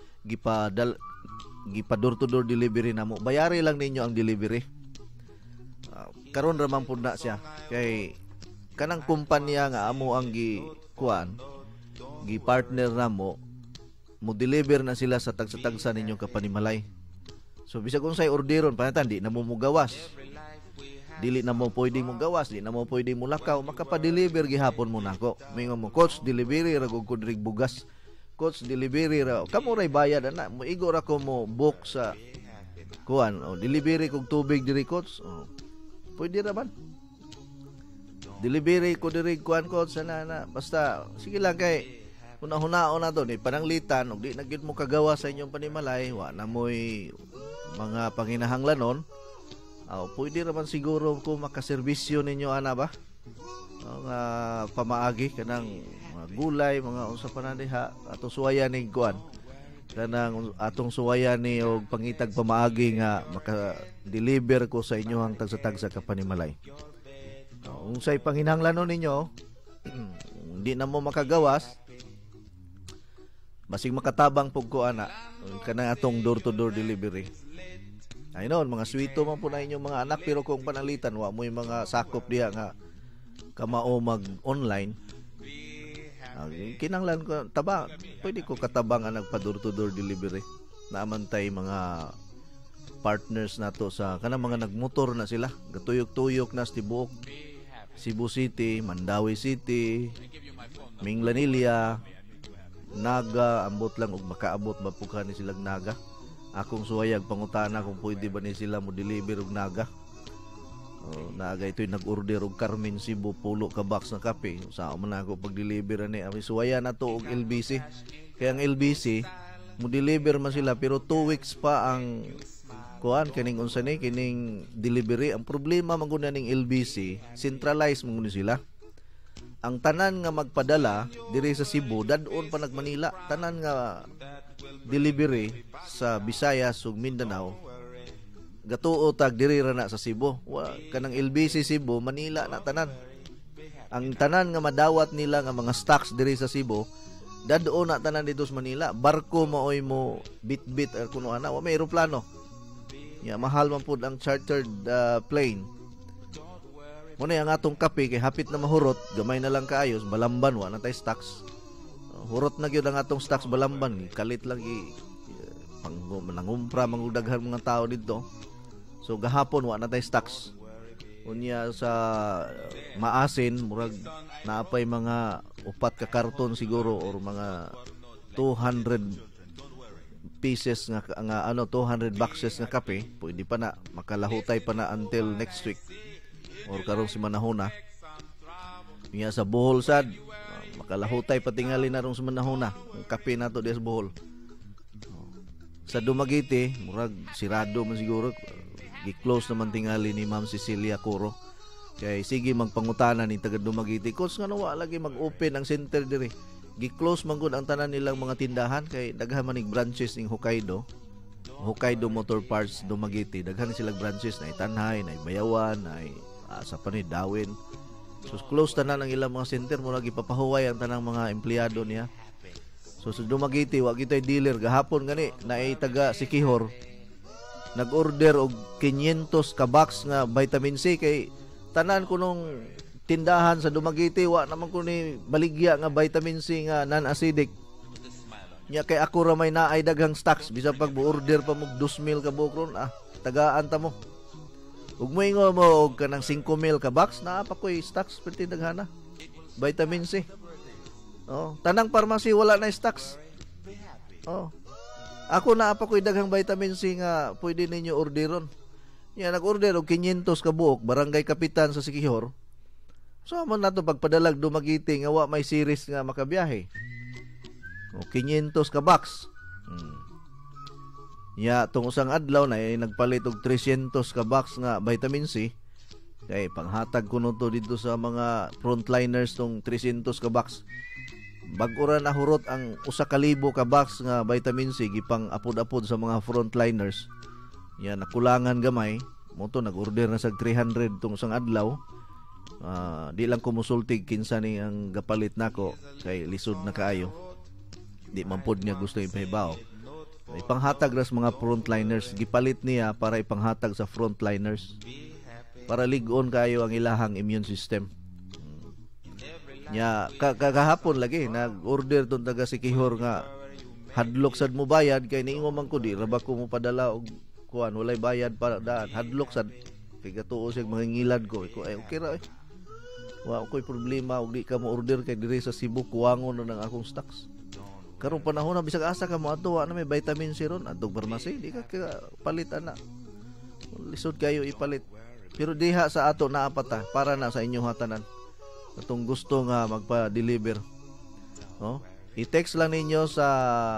Gipa door to door delivery namo. Bayari lang ninyo ang delivery. Karon ra man pud na siya kay kanang kumpanya nga amo ang gi-partner namo mo deliver na sila sa tagsa-tagsa ninyong kapanimalay. So bisag unsay orderon panatan di na mo mugawas. Dili na mo pwedeng mo gawas, di na mo pwedeng mo lakaw, makapa-deliver gihapon mo nako. Mingon mo, coach, delivery ra gud kudrig bugas. Coach, delivery ra. Kamo ray bayad ana, mo igo ra ko mo book sa kuan, delivery kog tubig diri coach. Pwede ra man. Delivery ko diri kuan coach na basta sige lang kay hunahunao na doon pananglitan og di na gyud mo kagawa sa inyong panimalay, wa na moy mga panginahanglanon. Pwede naman siguro kung makaserbisyo ninyo ana ba? Nga pamaagi kanang mga gulay, mga unsa pa na diha atong suwayan ni kuan. Kanang atong suwayan ni og pangitag pamaagi nga maka-deliver ko sa inyo ang tagsa-tagsa ka panimalay. Unsay panginahanglanon ninyo, hindi na mo makagawas. Basig makatabang pug ko ana kanang atong door to door delivery. Ay noon, mga swito man po na inyong mga anak pero kung panalitan wa mo yung mga sakop diha nga kamao mag-online. Kinanglan ko pwede ko katabang ang nagpa door to door delivery. Naamantay mga partners nato sa kanang mga nagmotor na sila. Gatuyok-tuyok na sa tibuok Cebu City, Mandawi City, Minglanilla, Naga, ambot lang og makaabot ba pughan ni silang Naga. Akong suwayag pangutana kung pwede ba ni sila mo deliver og Naga. Naga ito'y nag-order og Carmen Cebu pulo ka box na kape. Saan man ako pag-deliver ani? Ami suwaya na to og LBC. Kaya ang LBC mo deliver man sila pero 2 weeks pa ang kuan kining unsa ni kining delivery. Ang problema man gud ning LBC, centralized man sila. Ang tanan nga magpadala diri sa Cebu dadon pa nag-Manila. Tanan nga delivery sa Visayas ug Mindanao gatuo tag diri ra na sa Cebu. Kanang LBC Cebu, Manila na tanan. Ang tanan nga madawat nila nga mga stocks diri sa Cebu, dadoo na tanan dito sa Manila. Barko maoy mo bit-bit kuno ana, wa may eroplano. Mahal man pud ang chartered plane. Muna ang atong kape kay hapit na mahurot, gamay na lang kaayos, balamban wa na tay stocks. Hurot na gyud ang atong stocks balamban, kalit lang pang nangumpra mangudaghan mga tao dito. So gahapon wa na tay stocks. Unya sa maasin murag naapay mga 4 ka karton siguro or mga 200 pieces nga 200 boxes nga kape, pwede pa na makalahutay pa na until next week or karong si manahuna. Unya sa Bohol sad makalahutay pa tingali na rong sa manahuna ang kape nato di sa Bohol. Sa Dumaguete murag sirado man siguro, gi-close naman tingali ni Ma'am Cecilia Coro. Kay sige magpangutana ni taga Dumaguete, coach nga nawa lagi mag-open ang center diri. Gi-close man gud ang tanan nilang mga tindahan kay daghan man ig branches ning Hokkaido Motor Parts Dumaguete. Daghan sila branches na Tanhay, na Bayawan, na sa panid Dawin. So close tanan ang ilang mga center, mura gipapahuway ang tanang mga empleyado niya. So sa Dumaguete wa gitay dealer gahapon gani na taga Sikihor nag-order og 500 ka box nga vitamin C kay tanan ko nung tindahan sa Dumaguete wa naman ko ni baligya nga vitamin C nga non-acidic. Nya kay ako ra may naay daghang stocks bisan pag order pa mo 2,000 ka bukron tagaan ta mo. Ug moingon mo og kanang 5,000 ka box naa pa koy stocks perti daghana vitamin C. Tanang pharmacy wala na stocks. Ako na pa ko'y daghang vitamin C nga pwede ninyo orderon. Nag-order og 500 ka buok, Barangay Kapitan sa Sikihor. So amon nato pagpadalag Dumaguete nga wa may series nga makabiyahe. 500 ka box. Tong usang adlaw na nagpalit og 300 ka box nga vitamin C. Kay panghatag kuno to dito sa mga frontliners tong 300 ka box. Bag-ura na hurot ang 1,000 ka box nga vitamin C gipang apod-apod sa mga frontliners. Nakulangan gamay, mo to nag-order na sa 300 tong isang adlaw. Di lang ko musultig kinsa ni ang gapalit nako kay lisod na kaayo. Di man pod niya gusto ipahibaw. Ipanghatag ras mga frontliners, gipalit niya para ipanghatag sa frontliners. Para lig-on kayo ang ilahang immune system. Kagahapon lagi nag-order tong taga Sikihor nga hadlok sad mo bayad kay niingon man ko di ra ba ko mo padala og kuan walay bayad para daan hadlok sad kay gatuo sig mangingilad ko okay ra wa ko'y problema og di ka mo order kay diri sa Cebu kuwangon na ng akong stocks karong panahon na bisag asa ka mo adto na may vitamin C ron adtong pharmacy di ka palit ana lisod kayo ipalit pero diha sa ato naa pata para na sa inyo hatanan atong gusto nga magpa-deliver. I-text lang ninyo sa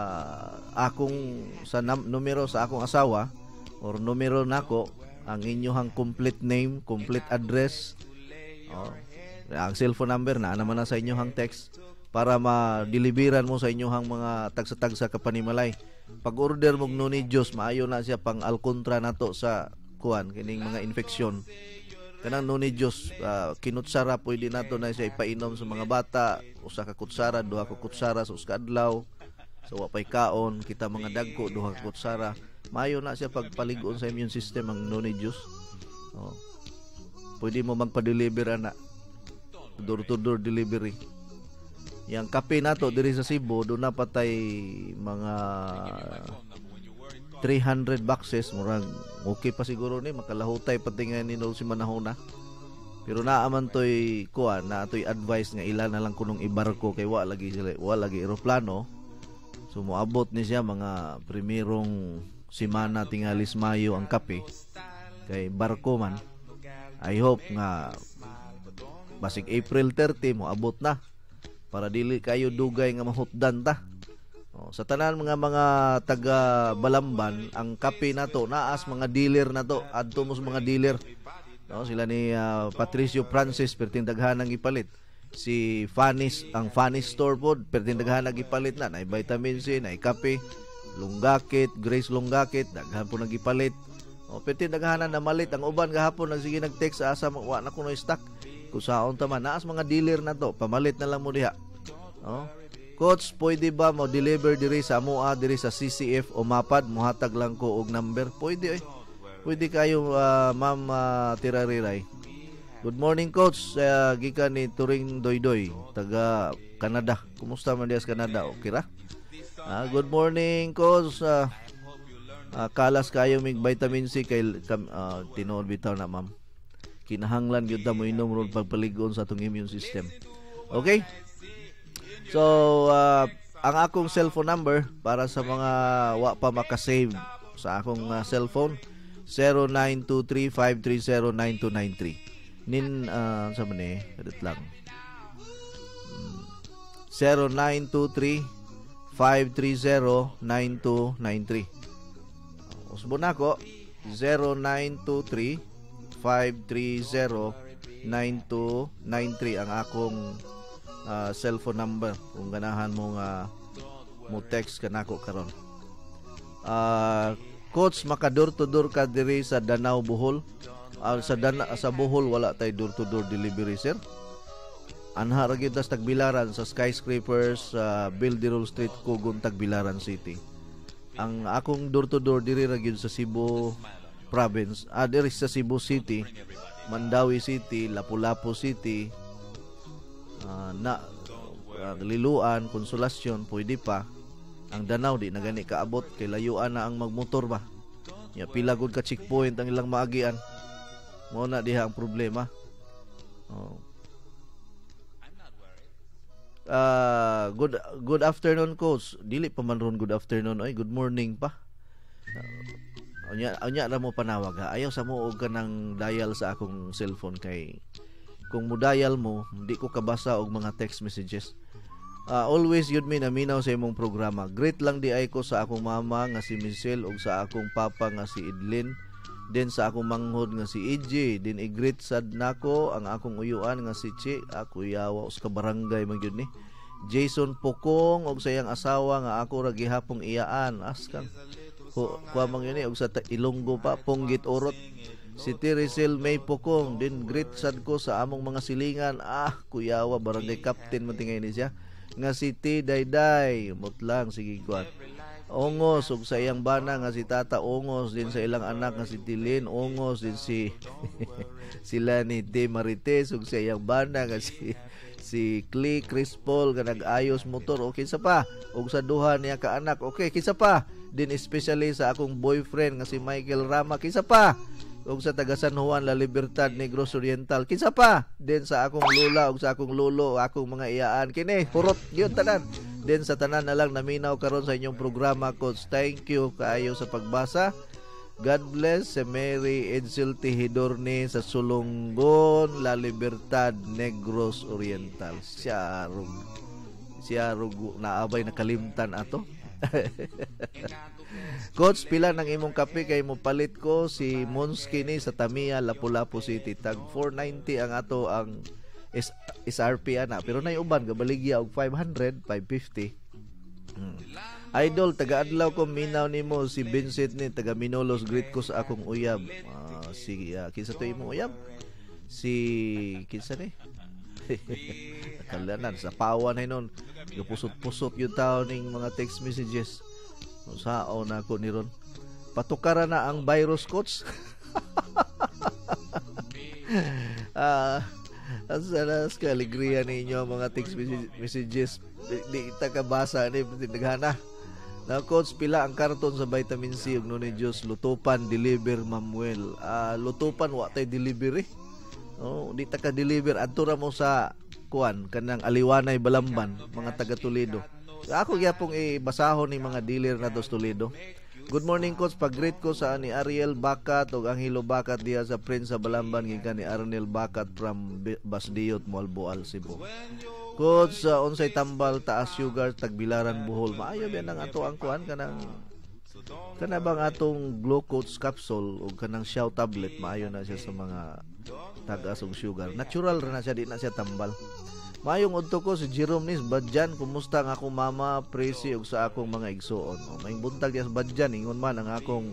numero sa akong asawa or numero nako ang inyong complete name, complete address. Ang cellphone number na naman na sa inyong text para ma-deliveran mo sa inyong mga tagsa-tagsa kapanimalay. Pag-order mo nuni Diyos, maayo na siya pang alkontra nato sa kuan kining mga infeksyon. Kanang nuni Diyos, kinutsara pwede nato na siya ipainom sa mga bata, usa ka kutsara, 2 ka kutsara sa usa ka adlaw. So wapay kaon, kita mga dagko 2 ka kutsara. Maayo na siya pagpaligon sa immune system ang nuni Diyos. Pwede mo magpa-deliver ana. Door-to-door delivery. Yang kape nato diri sa Cebu, do na patay mga 300 boxes, murag okay pa siguro ni makalahutay pati nga ni si manahuna. Pero naaman toy kuan na toy advice nga ilan na lang kunong ibarko kay wa lagi eroplano. So moabot ni siya mga primerong semana tingalis Mayo ang kape kay barko man. I hope nga basig April 30 moabot na para dili kayo dugay nga mahutdan ta. Sa tanan mga taga Balamban, ang kape nato naas mga dealer nato, adto mo sa mga dealer. Sila ni Patricio Francis perting daghanang ipalit. Si Fanny's, ang Fanny's store pod perting daghanang ipalit na vitamin C, na kape, Lunggakit, Grace Lunggakit, daghan po nagipalit. O piti naghahanan na malit ang uban gahapon nagsige nag-text asa wa na kuno stock. Kusaon ta man naas mga dealer na to, pamalit na lang mo diha. Oh. Coach, pwede ba mo deliver diri sa amoa diri sa CCF o mapad muhatag lang ko og number? Pwede Pwede kayo Ma'am Tirariray. Good morning coach, gikan ni Turing Doydoy, taga Canada. Kumusta man dias Canada? Okay ra? Good morning coach. Kalas kayo mig vitamin C kay tinuod bitaw na ma'am. Kinahanglan gyud ta mo inom ron pagpaligon sa atong immune system. Okay? So ang akong cellphone number para sa mga wa pa makasave sa akong cellphone 0923-530-9293. Nin sa man edit lang 0923-530-9293. Usbo na ko 0923-530-9293 ang akong cellphone number kung ganahan mo nga mo text ka nako karon. Coach, maka door to door ka diri sa Danau Bohol. Sa Bohol wala tay door to door delivery sir. Anha ra gyud tas Tagbilaran sa Skyscrapers Bilderol Street, Kugon, Tagbilaran City. Ang akong door to door diri ra gyud sa Cebu province, diri sa Cebu City, Mandawi City, Lapu-Lapu City, Liluan, Konsolasyon, pwede pa. Ang Danau di na gani kaabot kay layuan na ang magmotor ba. Ya pila gud ka checkpoint ang ilang maagian. Mo na diha ang problema. Good afternoon coach. Dili pa man ron good afternoon ay good morning pa. Anya ra mo panawag ha. Ayaw sa mo og kanang dial sa akong cellphone kay kung mo dial mo di ko kabasa og mga text messages. Always yun minaminaw sa imong programa. Great lang di ay ko sa akong mama nga si Michelle ug sa akong papa nga si Idlin. Then sa akong manghod nga si EJ. Then i-greet sad nako ang akong uyuan nga si Chi. Ako yawa sa barangay man gyud ni. Jason Pokong og sa iyang asawa nga ako ra gihapong iyaan. Askan. Kuha man yun og sa Ilonggo pa Ponggit Orot. Si Teresel May Pokong. Then greet sad ko sa among mga silingan. Kuyawa barangay captain man tingay ni siya. Nga si T. Dayday mutlang sige kuan Ongos ug sa iyang bana nga si Tata Ongos din sa ilang anak nga si Tilin Ongos din si sila ni T. Marites ug sa iyang bana nga si Clay Crispol nga nag-ayos motor okay sa pa ug sa duha niya ka anak okay kisa pa din especially sa akong boyfriend nga si Michael Rama kisa pa ug sa taga San Juan La Libertad Negros Oriental kinsa pa din sa akong lula ug sa akong lolo akong mga iyaan kini purot gyud tanan din sa tanan na lang naminaw karon sa inyong programa coach. Thank you kaayo sa pagbasa. God bless si Mary Edsel Tihidorne sa Sulonggon La Libertad Negros Oriental. Siya rug naabay nakalimtan ato. Coach, pila ng imong kape kay mo palit ko si Monskini sa Tamiya, Lapu-Lapu City. Tag 490 ang ato ang SRP ana. Pero nay uban gabaligya og 500, 550. Idol, taga-adlaw ko minaw nimo si Vincent ni taga Minolos. Greet ko sa akong uyab. Kinsa to imong uyab? Si kinsa ni? Kalanan sa pawan ay nun. Pusot-pusot yung tao ning mga text messages. Sao na ako ni ron. Patukara na ang virus coach. Asanas kaligriya ninyo mga text messages. Di kita kabasa ni naghana. Na coach, pila ang karton sa vitamin C ug nuno Dios lutupan deliver Mamuel. Lutupan wa tay delivery. Di ta ka deliver adto ra mo sa kuan kanang Aliwanay Balamban mga taga Toledo. Ako gyapong ibasahon ni mga dealer na dos Toledo. Good morning coach, pag-greet ko sa ni Ariel Bacat ug Angelo Bacat diha sa Prince sa Balamban gikan ni Arnel Bacat from Basdiot, Moalboal, Cebu. Coach, unsay tambal taas sugar Tagbilaran Bohol. Maayo ba nang ato ang kuan kanang bang atong glucose capsule ug kanang Shaw tablet maayo na siya sa mga tagas og sugar. Natural ra na siya, di na siya tambal. Mayong udto ko si Jerome Nis Badjan, kumusta ang akong mama, Presi ug sa akong mga igsuon. Maing buntag diya sa Badjan ingon man ang akong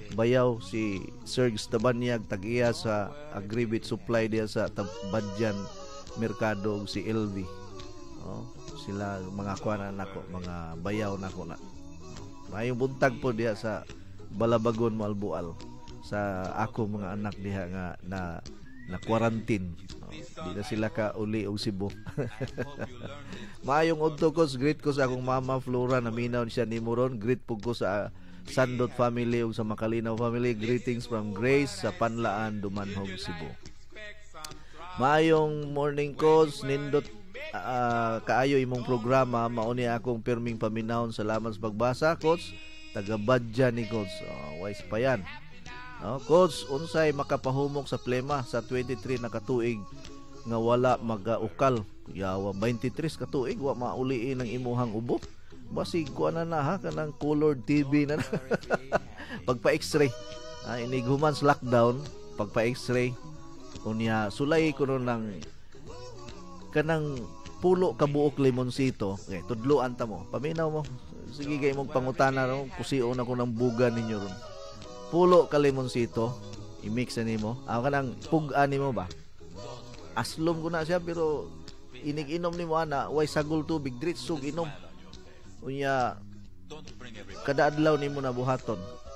bayaw si Serge Tabanyag tag-iya sa Agribit Supply diya sa Badjan Merkado si LV. Sila mga kuana nako, mga bayaw nako na. Mayong buntag po diya sa Balabagon Malbual sa ako mga anak diha nga na quarantine. Di na sila ka uli og Cebu. Maayong udto ko, greet ko sa akong mama Flora na minaw siya ni Moron. Greet po ko sa Sandot family ug sa Makalinaw family. Greetings from Grace sa Panlaan, Dumanhog, Cebu. Maayong morning coach, nindot kaayo imong programa, mauni akong pirming paminawon. Salamat sa pagbasa coach. Taga Badja ni coach. Wise pa yan. Coach, unsay makapahumok sa plema sa 23 na katuig nga wala magaukal? Yawa 23 katuig wa mauliin ang imuhang ubo. Basig ko na ha kanang colored TV na. Pagpa X-ray. Iniguman sa lockdown, pagpa X-ray unya sulay ko ng kanang pulo ka buok limonsito. Okay, tudloan ta mo. Paminaw mo. Sige kay mong pangutana ro, kusion ako ng buga ninyo ron. Pulo ka limonsito, i-mix na nimo. Ako kanang pug-an nimo ba? Aslom ko na siya pero inig-inom nimo ana, way sagol tubig diretsog inom. Unya kada adlaw nimo na buhaton.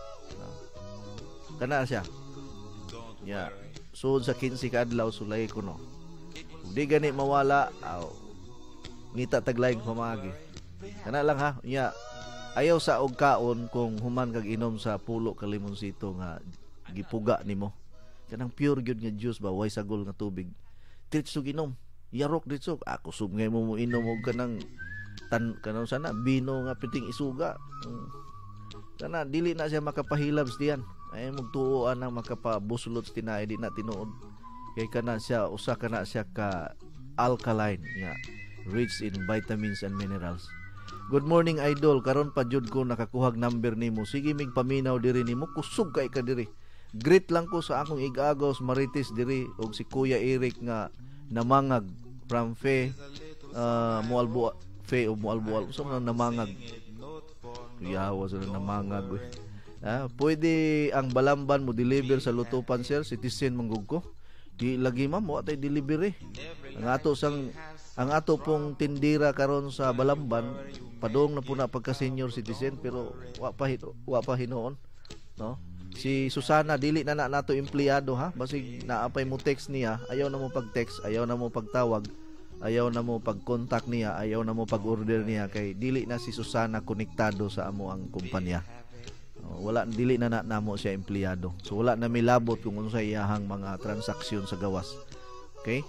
Kana siya. Ya, sud sa 15 ka adlaw sulay ko no. Di gani mawala, ngita taglayng pamagi. Kana lang ha. Unya ayaw sa og kaon kung human kag inom sa pulo ka limonsito nga gipuga nimo. Kanang pure gyud nga juice ba, way sagol nga tubig. Diretsog inom. Yarok diretsog. Ako subngay mo inom og kanang kanang sana bino nga piting isuga. Kana dili na siya makapahilabs diyan. Ay magtuoan ang makapabuslot tinay di na tinuod. Kay kana siya usa kana siya ka alkaline nga rich in vitamins and minerals. Good morning idol, karon pa jud ko nakakuhag number nimo. Sige mig paminaw diri nimo, kusog kay ka diri. Greet lang ko sa akong igagos Marites diri og si Kuya Eric nga namangag from Fe Mualbo Fe o Mualbo so namangag. Yawa sa namangag. Pwede ang balamban mo deliver sa Lutupan sir, citizen manggug ko. Di lagi ma'am wa tay delivery. Ang ato pong tindira karon sa Balamban padong na po na pagka senior citizen pero wa pa hinoon, no? Si Susana dili na nato empleyado ha, basig naapay mo text niya, ayaw na mo pag-text, ayaw na mo pagtawag, ayaw na mo pag-contact niya, ayaw na mo pag-order niya kay dili na si Susana konektado sa amo ang kumpanya. Wala dili na namo siya empleyado. So wala na milabot kung unsay iyahang mga transaksyon sa gawas. Okay?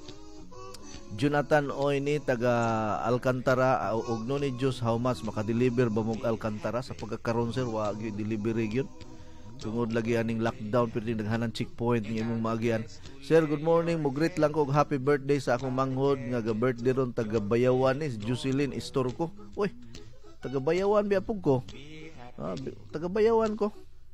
Jonathan Oini taga Alcantara og no ni Diyos how much maka-deliver ba mog Alcantara sa pagkakaron sir wa gyud delivery gyud. Tungod lagi aning lockdown pero daghanan checkpoint ng imong maagian. Sir, good morning. Mo greet lang ko happy birthday sa akong manghod nga birthday ron taga Bayawan ni Jocelyn Istorco. Uy, taga Bayawan biya pug ko. Taga Bayawan ko.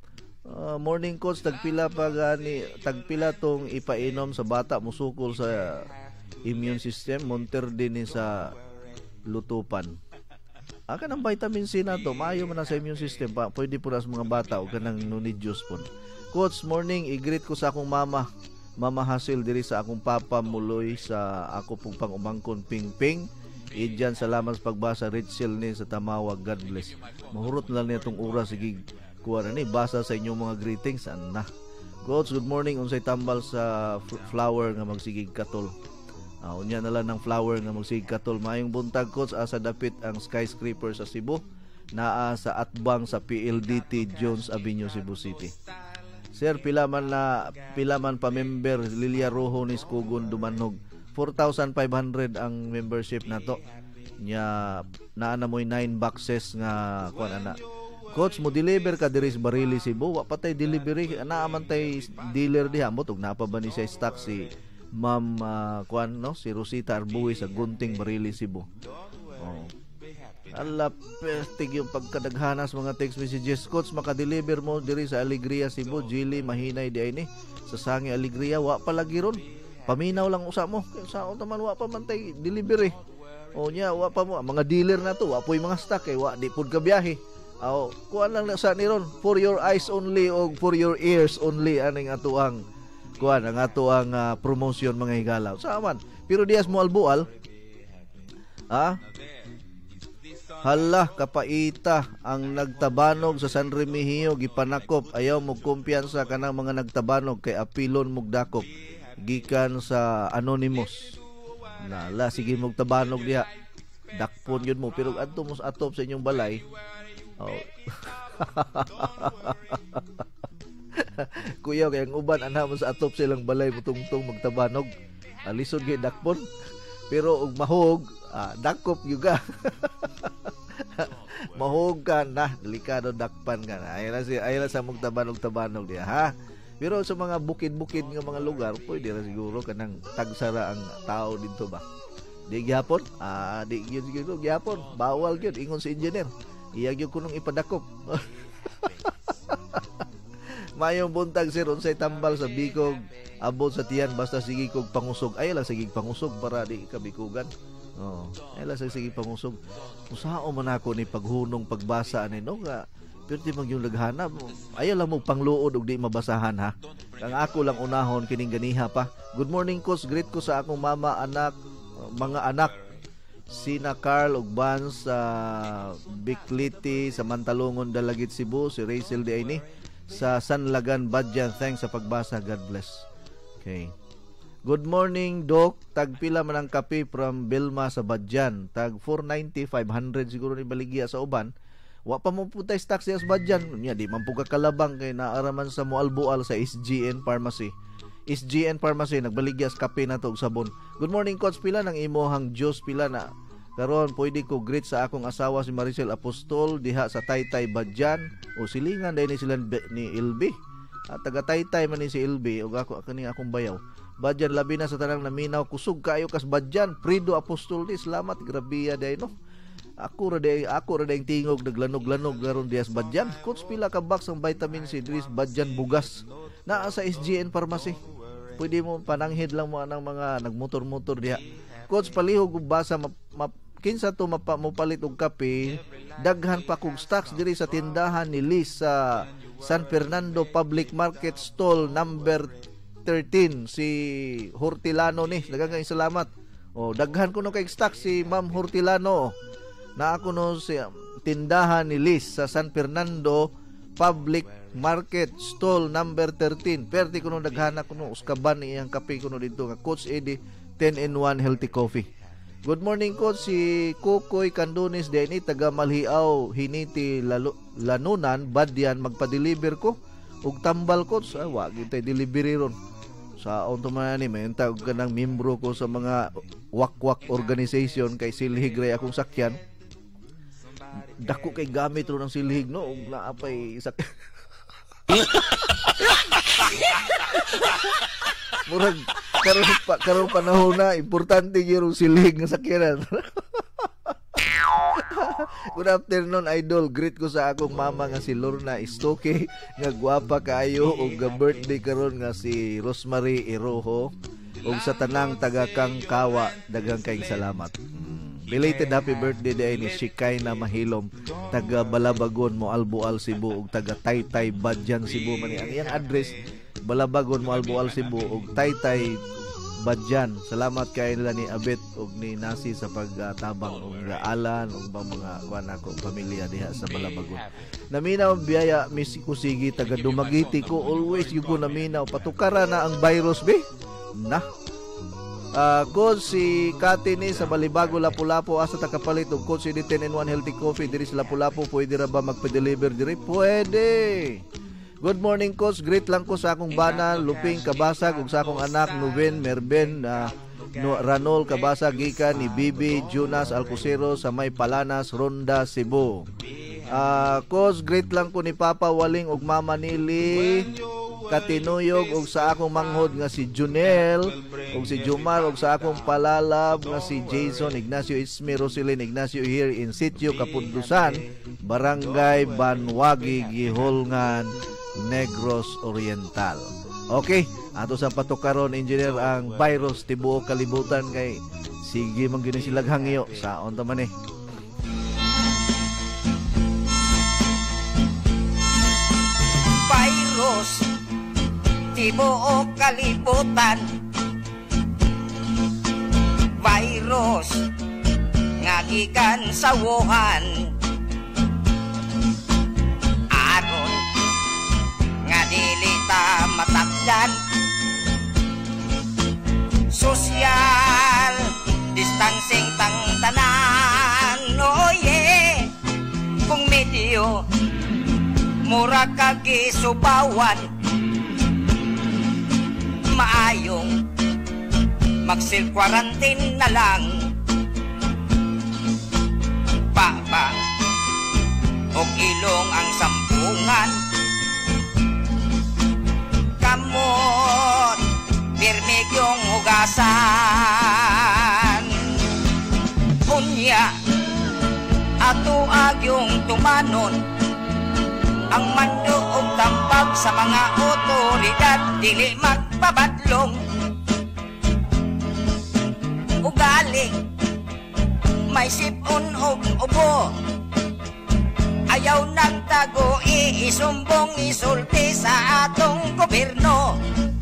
Morning coach tagpila pa gani tagpila tong ipainom sa bata musukol sa immune system monter din sa Lutupan. Kanang vitamin C na to maayo man sa immune system pa pwede po sa mga bata o kanang nunid juice po. Coach, morning i-greet ko sa akong mama Hasil diri sa akong papa Muloy sa ako pong pangumangkon Pingping. Idyan salamat sa pagbasa Rachel ni sa Tamawag, God bless. Mahurot na lang niya itong oras sige kuha na ni basa sa inyong mga greetings ana. Coach, good morning unsay tambal sa flower nga magsigig katol. Unya na lang ng flower nga magsigig katol. Maayong buntag coach, asa dapit ang skyscraper sa Cebu. Naa sa atbang sa PLDT Jones Avenue, Cebu City. Sir, pila man pa member Lilia Rojo ni Skugon Dumanog. 4,500 ang membership nato. Nya naa na moy 9 boxes nga kuan ana. Coach, mo deliver ka diri sa Barili, Cebu. Wa patay delivery ana man tay dealer diha mo tug napa ba ni sa stock si Ma'am kuan no si Rosita Arbuy sa Gunting Barili, Cebu. Ala pestig yung pagkadaghanas mga text messages. Coach, maka-deliver mo diri sa Alegria, Cebu. Jilly Mahinay di ay ni sa Sangi Alegria wa pa lagi ron. Paminaw lang usa mo. Sa taman wa pa man tay delivery. O nya wa pa mo mga dealer na to wa po'y mga stock kay wa di pud ka biyahe. Kuan lang sa niron, for your eyes only o for your ears only aning atuang kuan ang atuang promotion mga higala. Saaman. Pero diyas mo albual. Hala, kapaita ang nagtabanog sa San Remigio gipanakop. Ayaw mo kumpiyansa kanang mga nagtabanog kay apilon mog dakop gikan sa Anonymous. Nala, sige mog tabanog diha. Dakpon yun mo pero adto mo atop sa inyong balay. Kuya kay ang uban ana mo sa atop silang balay mutungtong magtabanog. Alisod kay dakpon. Pero og mahog, dakop yuga. Mahog ka na, delikado dakpan ka na. Ayun sa mong tabanog diya, ha? Pero sa mga bukid-bukid ng mga lugar, pwede na siguro kanang tagsara ang tao dito ba? Di gyapon? Di yun siguro gyapon. Bawal yun, ingon si engineer. Iyag yung kunong ipadakop. Mayong buntag sir, unsay tambal sa bikog, abot sa tiyan, basta sige kog pangusog. Ay lang sige pangusog para di kabikugan. Ay lang sige pangusog. Usao man ako ni paghunong pagbasa ani no nga. Pero di mag yung laghana. Ayaw lang mo pangluod ug di mabasahan ha. Kang ako lang unahon kining ganiha pa. Good morning coach, greet ko sa akong mama, anak, mga anak. Sina Carl ug Vance sa Bikliti sa Mantalongon, Dalagit, Cebu, si Rachel di ay ni sa Sanlagan, Badyan. Thanks sa pagbasa. God bless. Okay. Good morning, Doc. Tagpila man ang kape from Belma sa Badyan. Tag 490, 500 siguro ni baligya sa uban. Wa pa mo putay stock siya sa Badyan. Nya di man po kalabang kay naaraman sa Mualbual sa SGN Pharmacy. SGN Pharmacy nagbaligya sa kape na to og sabon. Good morning, coach. Pila nang imohang juice pila na karon pwede ko greet sa akong asawa si Maricel Apostol diha sa Taytay, Badyan. O silingan dahil ni sila ni Ilbi. At taga Taytay man ni si Ilbi. O ako kani akong bayaw. Badyan labi na sa tanang naminaw. Kusog kayo kas Badyan. Prido Apostol di. Salamat. Grabiya dahil no. Ako ra dahil tingog naglanog-lanog garon diha sa Badyan. Coach, pila ka box ang vitamin C diri sa Badyan bugas. Naa sa SGN Pharmacy. Pwede mo pananghid lang mo ng mga nagmotor-motor diha. Coach, palihog ug basa kinsa to mapalit og kape. Daghan pa kog stocks diri sa tindahan ni Liz sa San Fernando Public Market Stall number 13 si Hortilano ni. Daghang salamat. Daghan ko no kay stocks si Ma'am Hortilano. Na ako no si tindahan ni Liz sa San Fernando Public Market Stall number 13. Perti ko no daghan ko no uskaban iyang kape ko no dito nga Coach Eddie 10-in-1 healthy coffee. Good morning, Coach. Si Kukoy Candones Denny, taga Malhiaw, Hiniti, Lanunan, Badyan, magpa-deliver ko. Ug tambal, Coach. Wag tayo delivery ron. Sa ontuman ni, may tawag ka ng membro ko sa mga wakwak organization kay Silhig ray akong sakyan. Dako kay gamit ron ng Silhig, no? Ug naapay murag karon panahon na importante gyud Silhig nga sakyanan. Good afternoon, idol. Greet ko sa akong mama nga si Lorna Istoke nga gwapa kaayo ug birthday karon nga si Rosemary Iroho ug sa tanang taga Kangkawa daghang kayong salamat. Belated happy birthday day ni Shikay na Mahilom, taga Balabagon, Mualbual, Cebu ug taga Taytay, Badyan, Cebu man ang iyang address. Balabagon, Mualbual, Cebu ug Taytay, Badyan. Salamat kay nila ni Abet ug ni Nasi sa pagtabang ug gaalan ug mga kuan ako pamilya diha sa Balabagon. Naminaw biyaya Miss Kusigi taga Dumagiti ko, always gyud ko naminaw patukara na ang virus be. Na Coach si Kati ni sa Balibago, Lapu-Lapu, asa takapalit og Coach si 10-in-1 healthy coffee diri sa Lapu-Lapu. Pwede ra ba magpa-deliver diri? Pwede. Good morning, Coach. Greet lang ko sa akong bana Luping Kabasag ug sa akong anak Nuven Merben Ranol Kabasag gikan ni Bibi Jonas Alcosero sa May Palanas, Ronda, Cebu. Coach, greet lang ko ni Papa Waling ug Mama Nili Katinuyog ug sa akong manghod nga si Junel ug si Jumar ug sa akong palalab nga si Jason Ignacio Ismi Roselyn Ignacio here in Sitio Kapudlusan, Barangay Banwagi, Giholngan, Negros Oriental. Okay, ato sa patukaron engineer ang virus tibuok kalibutan kay sige man gyud silag hangyo sa unta man tibuok kalibutan. Virus nga gikan sa Wuhan, aron nga dili ta matakdan. Social distancing tang tanan, oh yeah. Kung medyo mura kagisubawan, maayong mag-self-quarantine na lang. Babang o ilong ang sampungan, kamot pirmig yung hugasan. Unya ato agyong tumanon ang mando og tambag sa mga otoridad, dili magpabadlong. Ugaling may sipon og ubo, ayaw nagtago, iisumbong isulti sa atong gobyerno.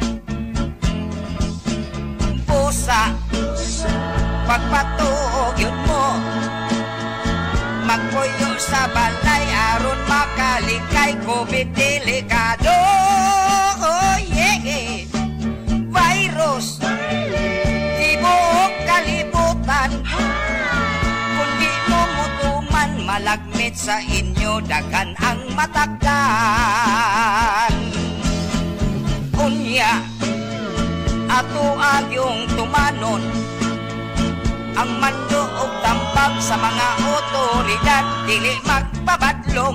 Pusa pagpatuog yun mo, magpuyo sa balay aron makalikay COVID delikado. Oh yeah, virus tibuok kalibutan. Kung di mo mutuman, malagmit sa inyo, daghan ang matakdan. Unya ato agyong tumanon ang mando og tambag sa mga otoridad, dili magpabadlong.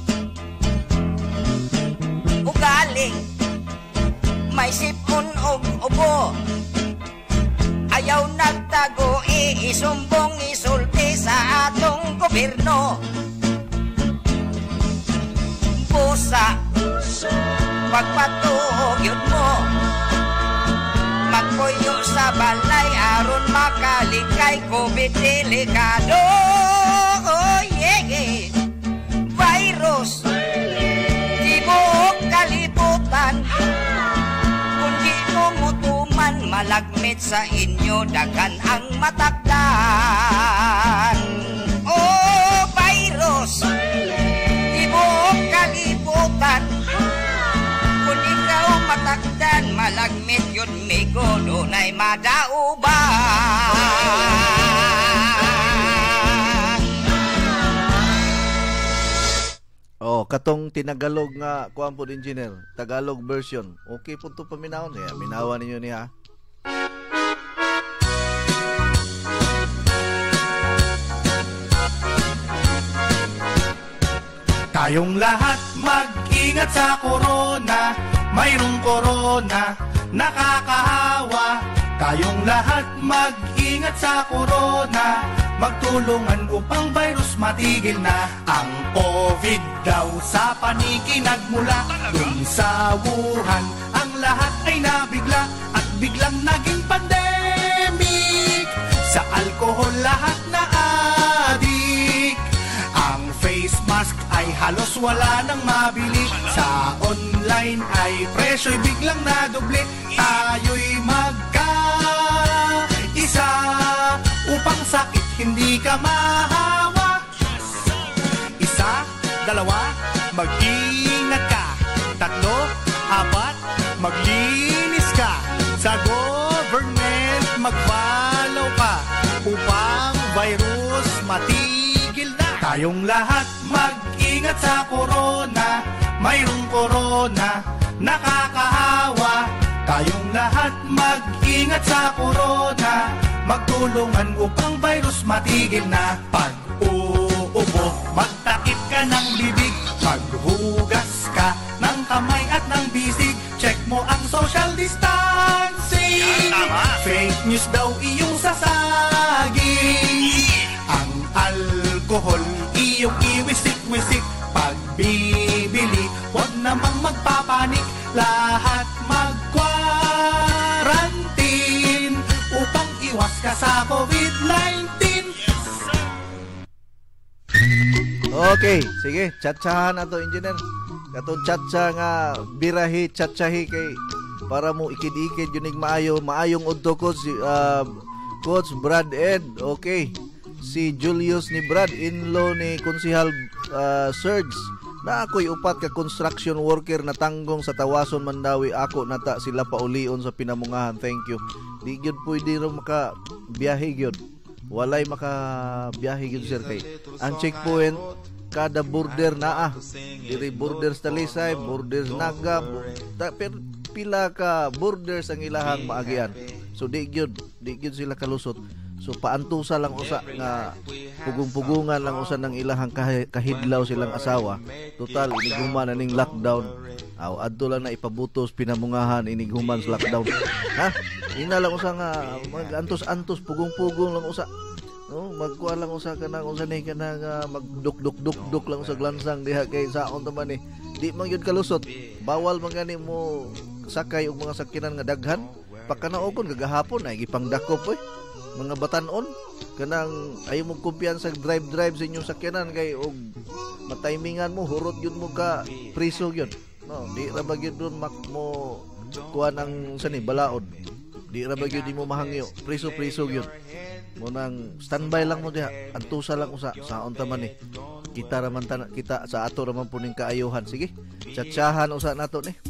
Ugaling may sipon og ubo, ayaw nagtago, iisumbong isulti sa atong gobyerno. Pusa pagpatuog yun mo, magpuyo sa balay aron makalikay COVID delikado. Oh yeah, virus tibuok kalibutan. Kung di mo mutuman, malagmit sa inyo, daghan ang matakdan. Oh virus tibuok kalibutan. Kung ikaw matakdan, malagmit yun migo, dunay madauban. Oh, katong tinagalog nga kuan po engineer, Tagalog version. Okay po to paminawon niya. Minawa ninyo niya. Tayong lahat mag-ingat sa corona, mayroong corona, nakakahawa. Tayong lahat mag-ingat sa corona, magtulungan upang virus matigil na. Ang COVID daw sa paniki nagmula, dun sa Wuhan ang lahat ay nabigla, at biglang naging pandemic. Sa alcohol lahat na adik, ang face mask ay halos wala nang mabili. Sa online ay presyo'y biglang nadoble. Tayo'y magkaisa upang sakit hindi ka mahawa. Isa, dalawa, mag-ingat ka. Tatlo, apat, maglinis ka. Sa government mag-follow ka upang virus matigil na. Tayong lahat mag-ingat sa corona, mayroong corona, nakakahawa. Tayong lahat mag-ingat sa corona, magtulungan upang virus matigil na. Pag uubo, magtakip ka ng bibig, maghugas ka ng kamay at ng bisig, check mo ang social distancing. Fake news daw iyong sasaging, ang alcohol iyong iwisik-wisik. Pag bibili, huwag namang magpapanik, lahat mag-quarantine upang iwas ka sa COVID-19. Okay, sige, chatsahan ato engineer. Katong chatsa nga birahi, chatsahi kay para mo ikid-ikid yunig maayong udto coach Coach Brad Ed. Okay. Si Julius ni Brad, in-law ni Konsihal Serge. Na ako'y upat ka construction worker na tanggong sa Tawason Mandawi. Ako nata sila paulion sa pinamungahan. Thank you. Di gyud pwede rin makabiyahe gyud. Walay makabiyahe gyud sir kay. Ang checkpoint kada border naa. Diri borders Talisay, borders Naga, pila ka borders ang ilahang maagian. So di gyud sila kalusot. So paantusa lang usa nga pugong-pugungan lang usa ng ilahang kahidlaw silang asawa. Total iniguman na ning lockdown. Adto lang na ipabutos pinamungahan iniguman sa lockdown. Ha? Ina lang usa nga magantos-antos pugong-pugong lang usa. No, magkuha lang usa kanang usa ni kanang magduk-duk-duk lang sa glansang diha kay saon ta man di man gyud kalusot. Bawal man gani mo sakay og mga sakyanan nga daghan. Pagkanaokon gagahapon ay gipangdakop mga batanon kanang ayo mo kumpiyansa drive sa inyong sakyanan kay og matimingan mo hurot yun mo ka priso yun no di ra ba gyud don mo kuha ng balaod di ra ba gyud di mo mahangyo priso yun mo nang standby lang mo diha antusa lang usa saon ta man kita raman kita sa ato raman puning kaayuhan sige tsatsahan usa nato ni.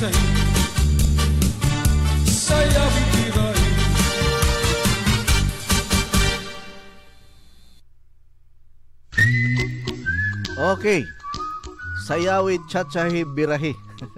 sa'yo, sayaw birahe. Okay. Sayawid Chachahi Birahi.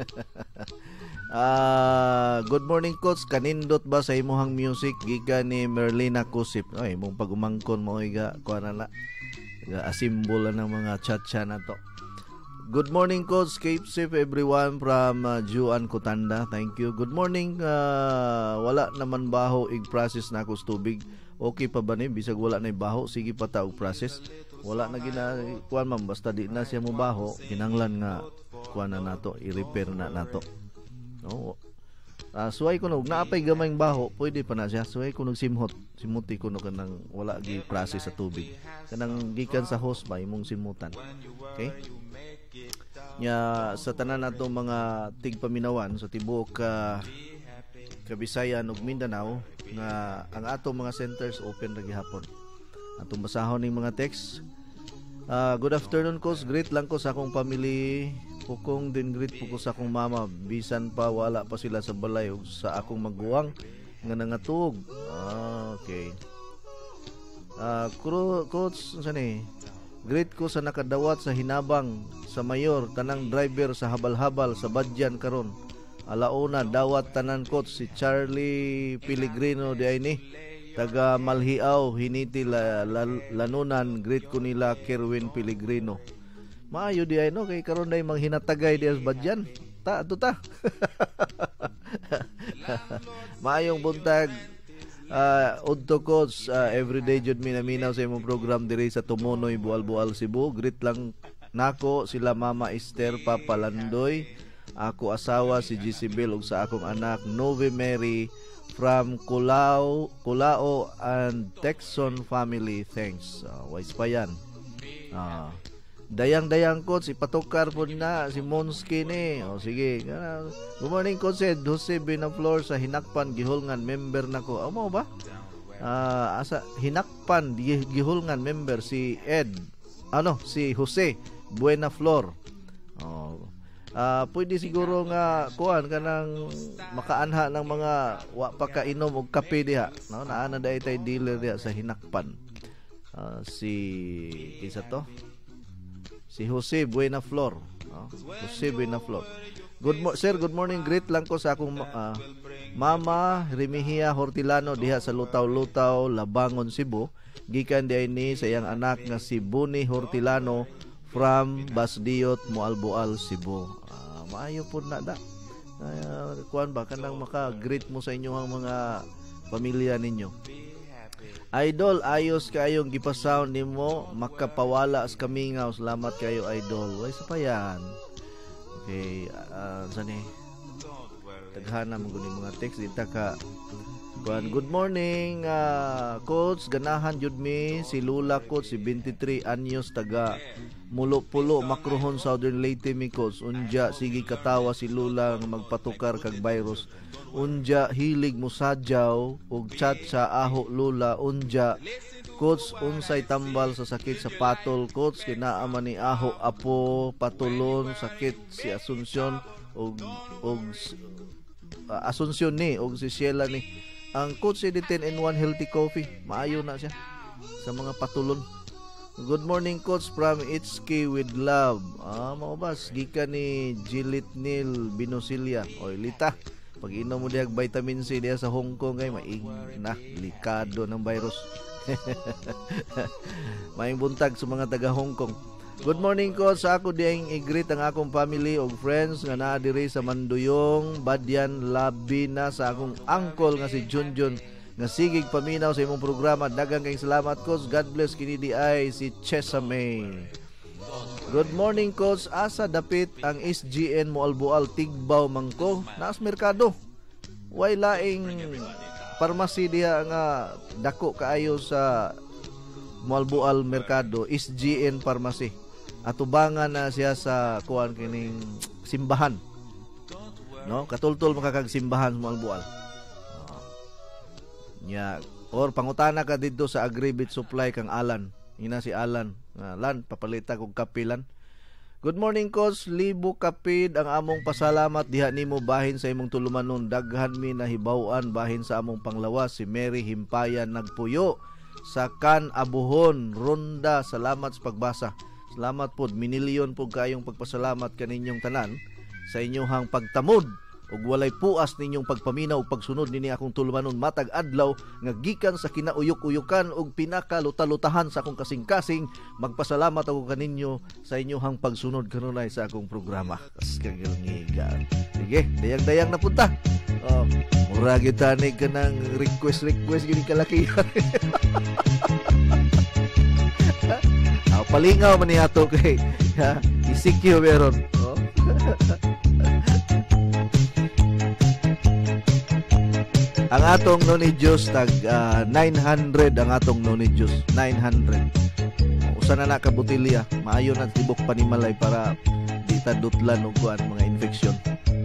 Good morning coach, kanindot ba sa imuhang music giga ni Merlina Kusip? Ay, mong pagumangkon mo iga kuha na asimbol ng mga chacha na to. Good morning coach, keep safe everyone from Juan Kutanda. Thank you. Good morning. Wala naman baho ig process na ako tubig. Okay pa ba ni bisag wala na baho, sige pa ta og process. Wala na kuan ma'am, basta di na siya mo baho, kinanglan nga kuan na nato, i-repair na nato. No. Suway ko nog naapay gamayng baho, pwede pa na siya. Suway ko nog simuti ko nog kanang wala gi process sa tubig. Kanang gikan sa hose ba imong simutan. Okay? Nya sa tanan nato mga tigpaminawan sa tibuok Kabisayan ug Mindanao nga ang atong mga centers open ra gihapon. Atong basahon ning mga text. Good afternoon coach, greet lang ko sa akong family. Pukong din greet po ko sa akong mama. Bisan pa wala pa sila sa balay ug sa akong maguwang nga nangatug. Okay. Coach sani. Greet ko sa nakadawat sa Hinabang, sa mayor, tanang driver sa habal-habal sa Badyan karon. Alauna dawat tanan coach si Charlie Pellegrino di ay ni. Taga Malhiaw, Hiniti, Lanunan, greet ko nila Kerwin Pellegrino. Maayo di ay no, kay karon day manghinatagay di as Badyan. Ato ta. Maayong buntag, Udto coach, everyday jud minaminaw sa imong program diri sa Tumunoy, Bual-Bual, Cebu. Greet lang nako sila Mama Esther, Papa Landoy, ako asawa si Jezebel ug sa akong anak Nove Mary from Culao and Texon family. Thanks. Wise pa yan. Dayang coach, ipatukar po na si Monski ni. Sige. Good morning coach, Jose Binaflor sa Hinakpan Gihulngan, member nako. Mo ba? Asa Hinakpan Gihulngan member si Ed. Si Jose Buenaflor. Pwede siguro nga kuan kanang makaanha ng mga wa pa kainom og kape diha, no? Naana day tay dealer diha sa Hinakpan. Si Jose Buenaflor, no? Jose Buenaflor. Good morning, greet lang ko sa akong Mama Remihia Hortilano diha sa Lutaw-Lutaw, Labangon, Cebu. Gikan di ni sa iyang anak nga si Buni Hortilano from Basdiot, Moalboal, Cebu. Maayo po na da. Kuan ba kanang maka-greet mo sa inyong mga pamilya ninyo. Idol, ayos kayong gipasound nimo, makapawala sa kamingaw. Salamat kayo idol. Way sa pa yan. Okay, sani. Taghana mo guni mga text dita ka. Kuan, good morning coach, ganahan jud mi si Lula coach, si 23 anyos taga Mulo-Pulo, Makruhon, Southern Leyte mi coach. Unja sige katawa si Lula nga magpatukar kag virus. Unja hilig mo sadyaw og chat sa aho Lula. Unja coach unsay tambal sa sakit sa patol coach, kinaaman ni aho apo patulon sakit si Asuncion og Asuncion ni og si Sheila ni. Ang coach si 10-in-1 healthy coffee, maayo na siya sa mga patulon. Good morning coach from HK with love. Maubas gikan ni Jilit Nil Binusilia. Oy lita, pag inom mo diag vitamin C diya sa Hong Kong kay maing na likado ng virus. Maing buntag sa mga taga Hong Kong. Good morning coach, ako diang i-greet ang akong family og friends nga naa diri sa Manduyong, Badyan, labi na sa akong uncle nga si Junjun nga sigig paminaw sa imong programa. Daghang kayong salamat coach. God bless kini di ay si Chesame. Good morning coach, asa dapit ang SGN Moalboal Tigbaw mangko naas merkado. Way laing pharmacy diha nga dako kaayo sa Moalboal merkado, SGN pharmacy. Atubangan na siya sa kuan kining simbahan. No, katultol makakag simbahan sa Moalboal. Or pangutana ka dito sa Agribit Supply kang Alan. Ina si Alan. Lan papalita kog kapilan. Good morning, Coach. Libo kapid ang among pasalamat diha nimo bahin sa imong tulumanon. Daghan mi nahibaw-an bahin sa among panglawas. Si Mary Himpayan nagpuyo sa Kan Abuhon, Ronda. Salamat sa pagbasa. Salamat po. Minilyon po kayong pagpasalamat kaninyong tanan sa inyong pagtamod ug walay puas ninyong pagpaminaw ug pagsunod nini akong tulumanon matag adlaw nga gikan sa kinauyok-uyokan ug pinakaluta-lutahan sa akong kasing-kasing. Magpasalamat ako kaninyo sa inyong pagsunod kanunay sa akong programa. Kaskagilngiga. Sige, dayang-dayang na punta. Mura kita ni ka ng request gini kalakihan. Palingaw man ni ato kay isikyo meron. Ang atong noni juice tag 900 ang atong noni juice 900. Usa na ka botelya, maayo na tibok panimalay para di ta dutlan og kuan mga infeksyon.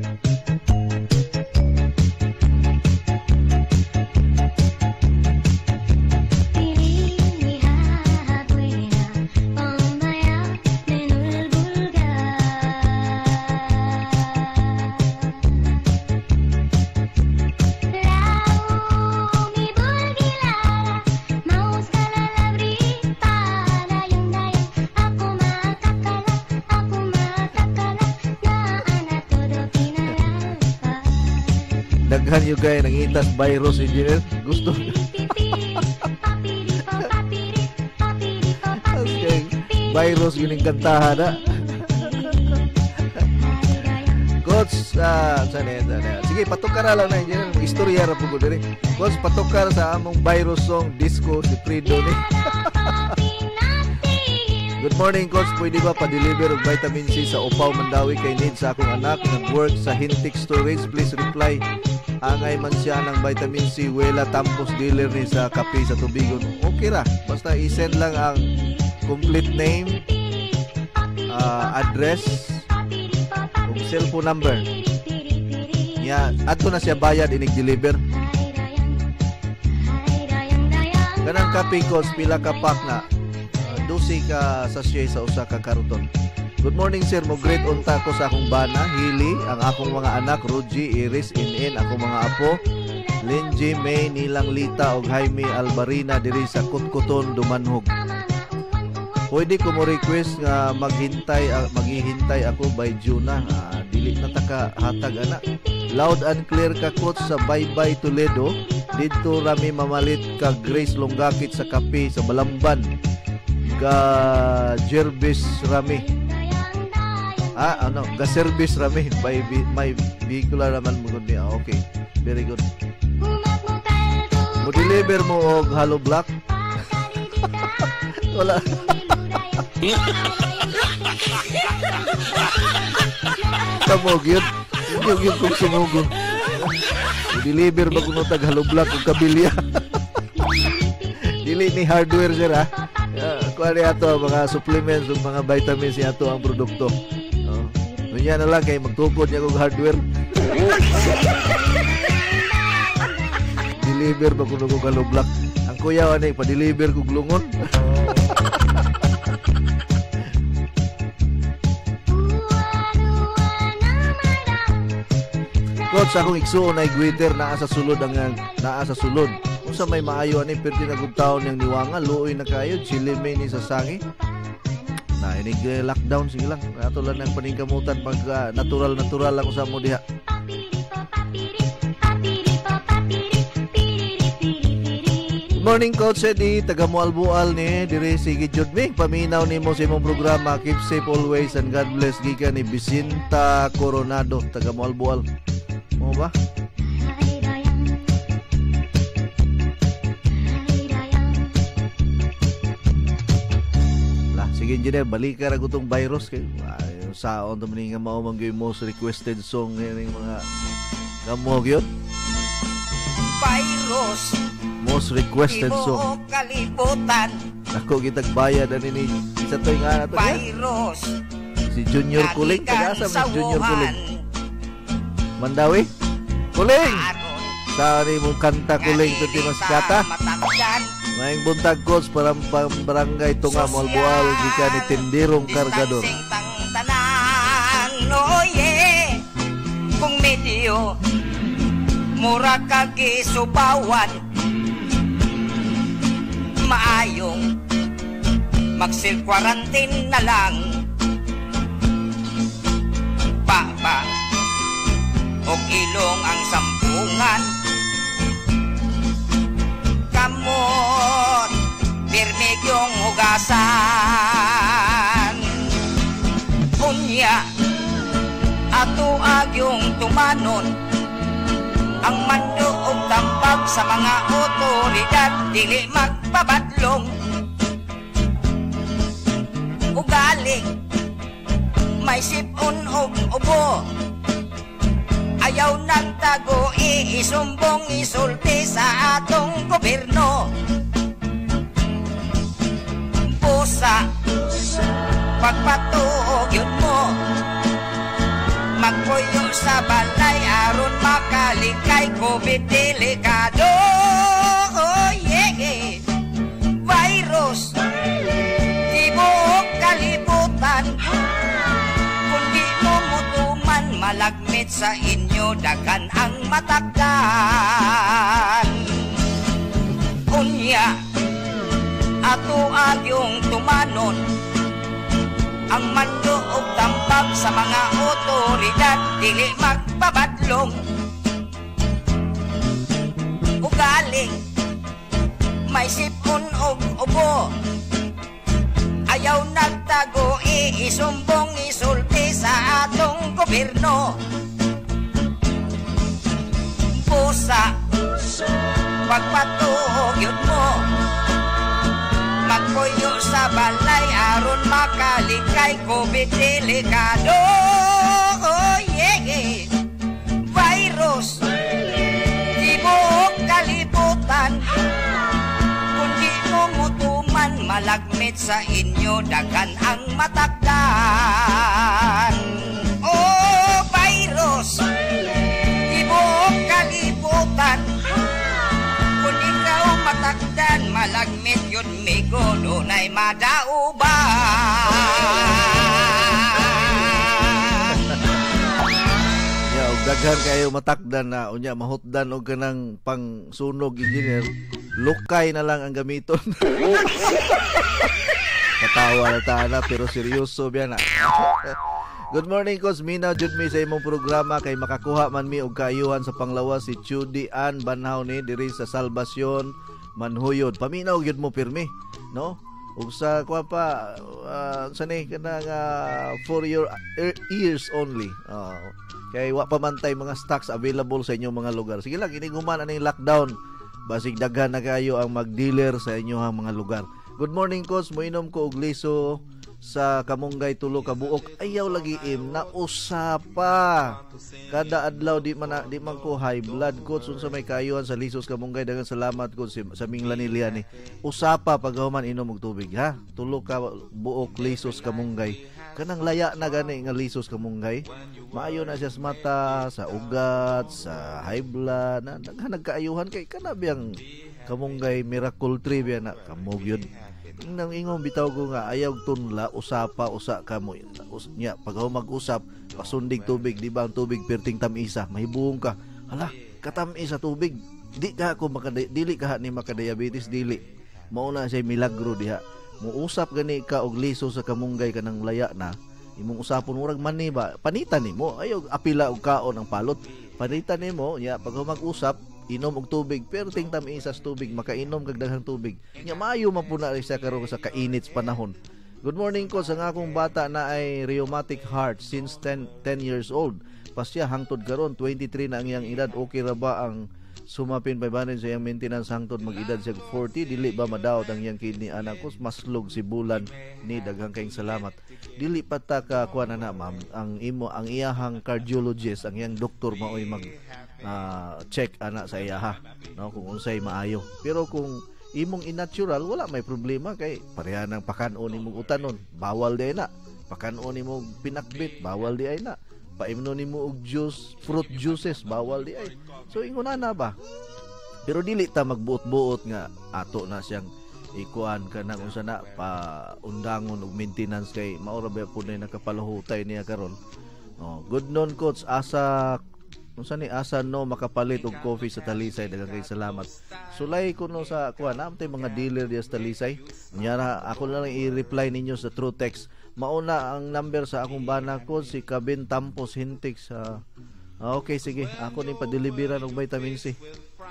Daghan yung gaya ng itas virus engineer. Gusto. Okay. Virus yun yung kantahan na. Coach, sana. Sige, patukar lang na engineer. Istorya ra po ko diri. Coach, patukar sa among virus song disco si Frido ni. Good morning, Coach. Pwede ba pa-deliver og vitamin C sa Upaw, Mandawi kay need sa akong anak nag-work sa Hintik Storage? Please reply. Angay man siya ng vitamin C, wala tampos dealer ni sa kape sa Tubigon. Okay ra, basta i-send lang ang complete name, address, ug cellphone number. Ya, adto na siya bayad inig deliver. Kanang kape, Coach, pila ka pack na? 12 ka sachet sa usa ka karton. Good morning, sir. Mo great unta ko sa akong bana, Hili, ang akong mga anak, Ruji, Iris, Inin, akong mga apo, Linji, May, Nilang Lita, ug Jaime Albarina diri sa Kutkuton, Dumanhog. Pwede ko mo request nga maghihintay ako by June na. Dili na taka hatag ana. Loud and clear ka, Coach, sa Bye Toledo. Dito rami mamalit ka Grace Longakit sa kape sa Balamban. Ka Jervis Rami. Ga-service rami by my vehicle naman mo niya. Okay, very good. Mo deliver mo og hollow block. Wala. Kamog yun. Yung kong sinugon. Mo deliver ba kuno tag hollow block og kabilya. Dili ni hardware sir ha. Kuwari ato mga supplements ug mga vitamins niya ato ang produkto. Nunya na lang kay magtukod niya kong hardware. Deliver ba kung kong kalublak? Ang kuya wala pa-deliver kong lungon. Coach, akong igsuon ay gwitter naa sa sulod. Kung sa may maayo ani perdi na gugtaon yang niwanga, luoy na kayo, chili may ni sa sangi. Na inig lockdown sige lang. Ato lang ang paningkamutan pag natural lang sa mo diha. Good morning, Coach Eddie. Taga Mualbual ni diri sige jud mi. Paminaw nimo sa imong programa. Keep safe always and God bless. Gikan ni Bisinta Coronado, taga Mualbual. Mo ba? Sige engineer, balik ka ra gutong virus kay saon to man nga mao man gyud most requested song ning mga kamo gyud. Virus. Most requested song. Kalibutan. Ako gitag bayad ani ni sa toy nga nato. Virus. Si Junior Kuling, tagasa man Junior Kuling. Mandawi. Kuling. Sa ni mong kanta Kuling tuti mas kata. Maing buntag, Coach, para barangay Tunga Mualbual gikan ni Tindirong Kargador. oye kung medyo mura kagisubawan maayong mag-self-quarantine na lang baba o ilong ang sampungan kamot pirmig yung hugasan unya ato agyong tumanon ang mando og tambag sa mga otoridad dili magpabadlong ugaling may sipon og ubo ayaw nagtago isumbong isulti sa atong gobyerno pusa pagpatuog yun mo magpuyo sa balay aron makalikay COVID delikado oh yeah virus di buong kalibutan kundi mo mutuman malagmit sa inyo dagan ang matakdan unya ato agyong tumanon ang mando og tambag sa mga otoridad dili magpabadlong ugaling may sipon og ubo ayaw nagtago isumbong isulti sa atong gobyerno pusa pagpatuog yun mo magpuyo sa balay aron makalikay COVID delikado oh yeah virus di buong kalibutan kundi mo mutuman malagmit sa inyo dagan ang matakdan oh virus di buong kalibutan kung ikaw matakdan malagmit yun migo dunay madauban daghan kayo matakdan na unya mahutdan og kanang pangsunog engineer lukay na lang ang gamiton. Katawa na tana pero seryoso biya na. Good morning Coach Mina jud mi sa imong programa kay makakuha man mi og kaayuhan sa panglawas si Judy Ann Banhaw ni diri sa Salvacion Manhuyod. Paminaw gyud mo pirmi, no? Ug sa kuha pa sanay kanang for your ears only. Kay wa pa man tay mga stocks available sa inyong mga lugar. Sige lang iniguman aning lockdown. Basig daghan na kayo ang mag-dealer sa inyong mga lugar. Good morning Coach, moinom ko og liso sa Kamunggay tulo ka buok. Ayaw lagi na usapa. Kada adlaw di man ko high blood Coach unsa may kaayuhan sa lisos Kamunggay daghang salamat Coach sa Minglanilian ni. Usapa paghuman inom og tubig ha. Tulo ka buok lisos Kamunggay. Kanang laya na gani nga lisos Kamunggay. Maayo na siya sa mata, sa ugat, sa high blood, na nagkaayuhan kay kanabiyang Kamunggay miracle tree biya na kamog yun. Nang ingong bitaw ko nga ayaw tunla usapa usa kamo nya pag mag-usap pasundig tubig di ba ang tubig perting tamisa mahibong ka hala katamisa tubig di ka ako dili ka ni makadiabetes dili mao na say milagro diha muusap gani ka og liso sa Kamunggay kanang laya na imong usapon murag man ni ba panitan nimo ayaw apila og kaon ang palot panitan nimo nya pag mag-usap inom og tubig pero ting tamisas tubig makainom kag daghang tubig nya maayo man pud na sa karon sa kainit panahon. Good morning ko sa akong bata na ay rheumatic heart since 10 years old pasya hangtod karon 23 na ang iyang edad okay ra ba ang sumapin baybanin sa iyang maintenance hangtod mag-edad siya 40 dili ba madaot ang iyang kidney anak ko maslog si bulan ni daghang kayong salamat dili pata ka kuan na ma'am ang iyahang cardiologist ang iyang doktor maoy mag check ana sa iyaha no kung unsay maayo pero kung imong innatural wala may problema kay pareha nang pakanon imong utanon bawal di na pakanon imong pinakbit bawal di ay na paimnon nimo og juice fruit juices bawal di ay so ingon na ba pero dili ta magbuot-buot nga ato na siyang ikuan kanang unsa na pa undangon og maintenance kay maura ba pud nakapalahutay niya karon Good noon coach, asa no makapalit og coffee sa Talisay, daghang kay salamat. Sulay ko no sa kuha namtay mga dealer diya sa Talisay. Nyara ako na lang i-reply ninyo sa true text. Mauna ang number sa akong bana ko si Kabin Tampos Hintik sa okay, sige. Ako ni pa-deliveran og vitamin C.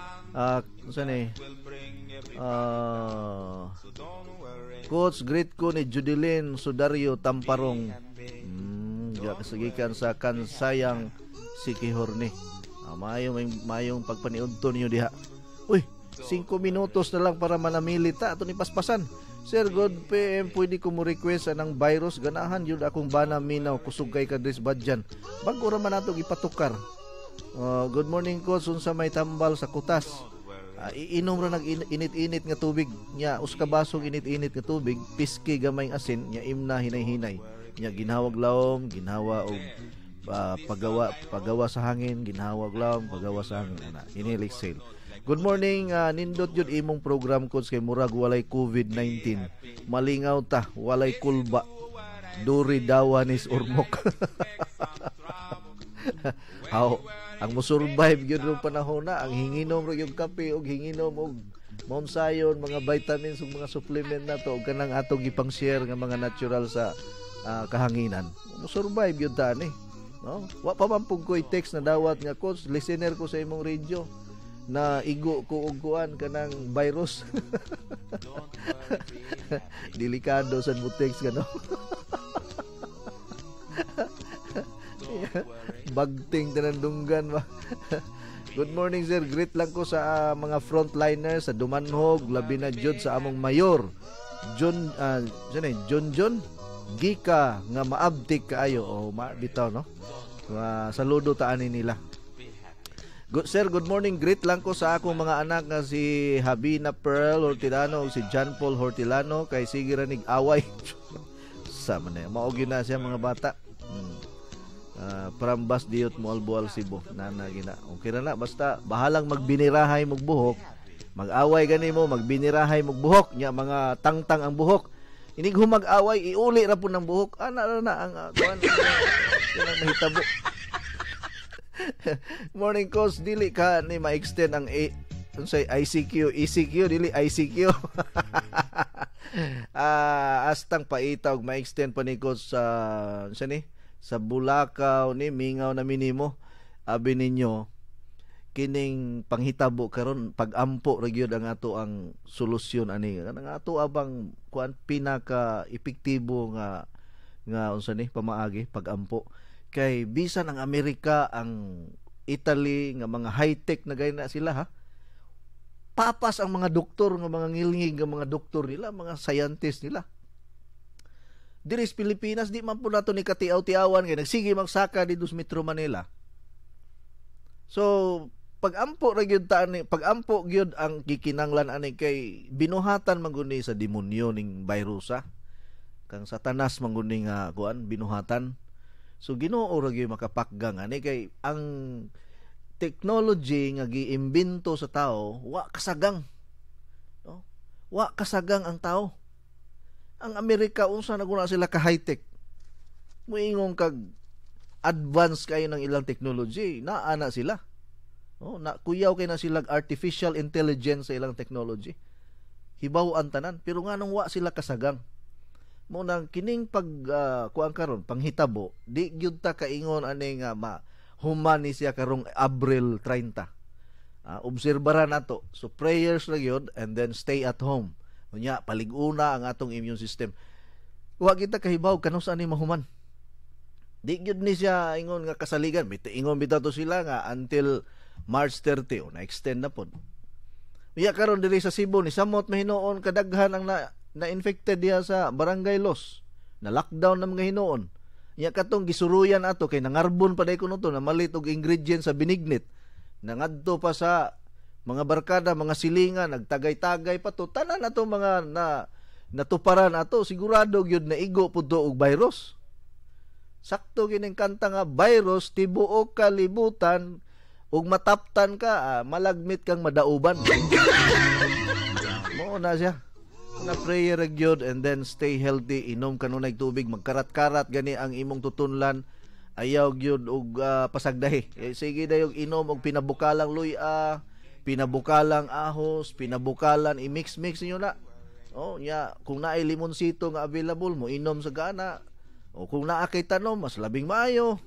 Coach, greet ko ni Judilyn Sudario Tamparong. Kasagikan sa Kansayang Sikihorni. Mayong pagpaniudto niyo diha. Uy, 5 minutos na lang para manamili ta ato ni paspasan. Sir, good PM, pwede ko mo request anang virus ganahan yun akong bana minaw kusog kay Kadris Badjan. Bago ra man nato ipatukar. Good morning coach, unsa may tambal sa kutas. Iinom ra init-init nga tubig nya, uska basong init-init nga tubig, piski gamay asin nya, imna hinay-hinay nya, ginhawag lawom, ginhawa og pagawa sa hangin, ginhawag lawom, pagawa sa hangin ana inilik sale. Good morning, nindot yun imong program coach kay murag walay COVID-19, malingaw ta, walay kulba, duri dawanis urmok. Ang musurvive yun rin panahon na, ang hinginom rin yung kape o hinginom og monsayon, mga vitamins o mga supplement na to, o kanang atong ipang share ng mga natural sa kahanginan. Musurvive yun taan eh. No? Wa pa man pug ko'y text na dawat nga coach, listener ko sa imong radio na igo ko og kuan kanang virus. Delikado sa mo text ka no. Bagting tanandunggan ba. Good morning sir, greet lang ko sa mga frontliners sa Dumanhog, labi na jud sa among mayor John Gika nga maabtik kaayo o bitaw no. Saludo taani nila. Sir, good morning, greet lang ko sa akong mga anak nga si Habina Pearl Hortilano o si John Paul Hortilano kay sige ra nig away. Sama na mao gyud na siya mga bata. Parambas diyot mo albual Cebu nana gina okay na basta bahalang magbinirahay mog buhok, mag-away gani mo, magbinirahay mog buhok nya, mga tangtang ang buhok, inig humag-away iuli ra po ng buhok ana na ang kuan mahitabo. Morning coach, dili ka ni ma-extend ang ECQ dili ICQ. Astang paitaw ma-extend pa ni coach sa sa Bulacau ni mingaw na minimo abi ninyo kining panghitabo karon pag-ampo ra gyud ang ato ang solusyon ani ang ato abang kuan pinaka epektibo nga unsa ni pamaagi pag-ampo kay bisan ang Amerika, ang Italy nga mga high-tech na gay na sila ha, papas ang mga doktor nga mga ngilngig nga mga doktor nila, mga scientist nila. Diri sa Pilipinas di man po nato ni katiaw-tiawan kay nagsige magsaka dito sa Metro Manila. So pag-ampo ra gyud pag-ampo gyud ang gikinanglan ani kay binuhatan man guni sa demonyo ning virusa. Kang Satanas man guni nga kuan binuhatan. So Ginoo ra gyud makapakgang ani kay ang technology nga giimbento sa tao wa kasagang. No? Wa kasagang ang tao. Ang Amerika unsa naguna sila ka high-tech. Muingong kag advance kayo ng ilang technology, naana sila. No, na kuyaw kay na sila artificial intelligence sa ilang technology. Hibaw ang tanan, pero nganong wa sila kasagang. Mo nang kining pag kuan karon panghitabo, di gyud ta kaingon ani nga human ni siya karong Abril 30. Obserbaran nato. So prayers ra gyud and then stay at home. Unya palig-una ang atong immune system. Wa kita kahibaw kanus ani mahuman. Di gyud ni siya ingon nga kasaligan. Ingon bitaw to sila nga until March 30 o na-extend na pod. Unya karon diri sa Cebu ni samot mahinoon kadaghan ang na-infected diha sa Barangay Los. Na lockdown na mga hinoon. Unya katong gisuruyan ato kay nangarbon pa day kuno to na malit og ingredients sa binignit. Nangadto pa sa mga barkada, mga silingan, nagtagay-tagay pa to. Tanan na to mga natuparan ato. Sigurado gyud na igo po to og virus. Sakto gining kanta nga, virus, tibuok kalibutan, ug mataptan ka, malagmit kang madauban. Mo na siya. Na prayer gyud and then stay healthy. Inom kanunay tubig, magkarat-karat gani ang imong tutunlan. ayaw gyud og pasagdahi. Sige dayog inom og pinabukalang luya, pinabukalang ahos, pinabukalan i-mix niyo na. Kung naay limonsito nga available mo inom sa gana. O kung naa kay tanom mas labing maayo.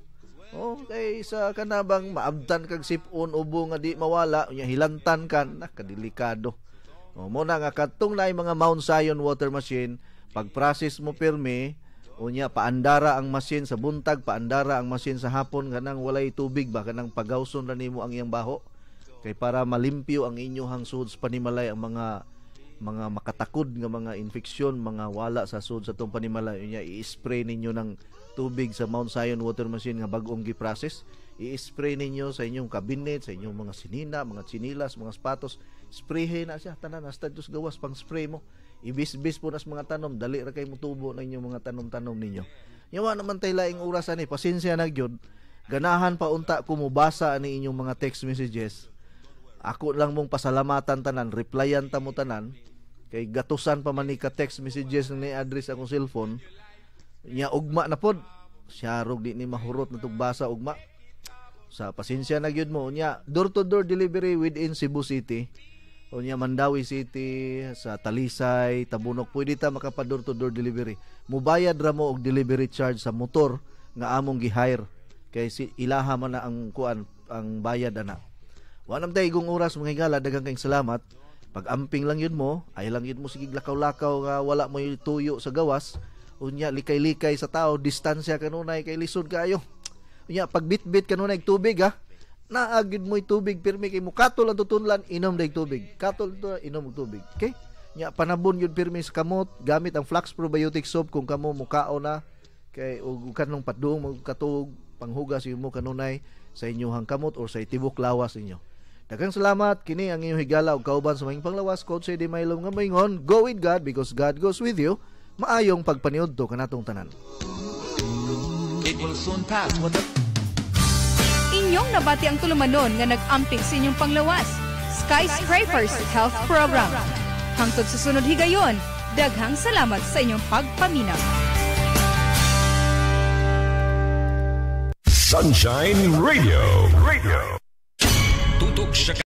Kay sa kanabang maabtan kag sipon ubo nga di mawala, unya hilantan kan, nakadelikado. Mo na nga kadtong naay mga Mount Zion water machine, pag-process mo pirmi, unya paandara ang machine sa buntag, paandara ang machine sa hapon kanang walay tubig ba kanang pagawson ra nimo ang iyang baho. Kay para malimpyo ang inyong suod sa panimalay ang mga makatakod nga mga infeksyon, mga wala sa suod sa tong panimalay. Unya i-spray ninyo ng tubig sa Mount Zion water machine nga bag-ong gi-process. I-spray ninyo sa inyong cabinet, sa inyong mga sinina, mga chinilas, mga sapatos. Sprayhin na siya tanan hasta dos gawas pang spray mo. Ibis-bis po nas mga tanom, dali ra kay motubo na inyong mga tanom-tanom ninyo. Yawa naman tay laing oras ani, pasensya na gyud. Ganahan pa unta ko mobasa ani inyong mga text messages. Ako lang mong pasalamatan tanan, replyan ta mo tanan. Kay gatusan pa man ni ka text messages ni address akong cellphone. Nya ugma na pod. Siya rog di ni mahurot na tugbasa ugma. Sa pasensya na gyud mo nya door to door delivery within Cebu City. Unya Mandawi City, sa Talisay, Tabunok, pwede ta makapa door to door delivery. Mubayad ra mo og delivery charge sa motor nga among gi-hire. Kay ilaha man na ang kuan ang bayad ana. Wa nam tay igong oras mga higala, daghang kayong salamat. Pag amping lang yun mo, ay lang yun mo sige lakaw-lakaw nga wala mo yung tuyo sa gawas. Unya likay-likay sa tao, distansya kanunay kay lisod kayo. Unya pag bit-bit kanunay tubig ha. Naagid mo tubig pirmi kay mo katol ang tutunlan, inom dag tubig. Katol to inom og tubig. Okay? Nya panabon yun pirmi sa kamot, gamit ang Flux Probiotic Soap kung kamo mukao na kay ug kanong padung mo katug panghugas mo kanunay sa inyong kamot or sa itibok lawas inyo. Daghang salamat, kini ang inyong higala ug kauban sa maing panglawas. Coach Eddie Maylom nga moingon, go with God because God goes with you. Maayong pagpaniudto kanatong tanan. It will soon pass. Inyong nabati ang tulumanon nga nag-amping sa inyong panglawas. Skyscrapers Health Program. Hangtod sa sunod higayon, daghang salamat sa inyong pagpaminaw. Sunshine Radio. Tutok siya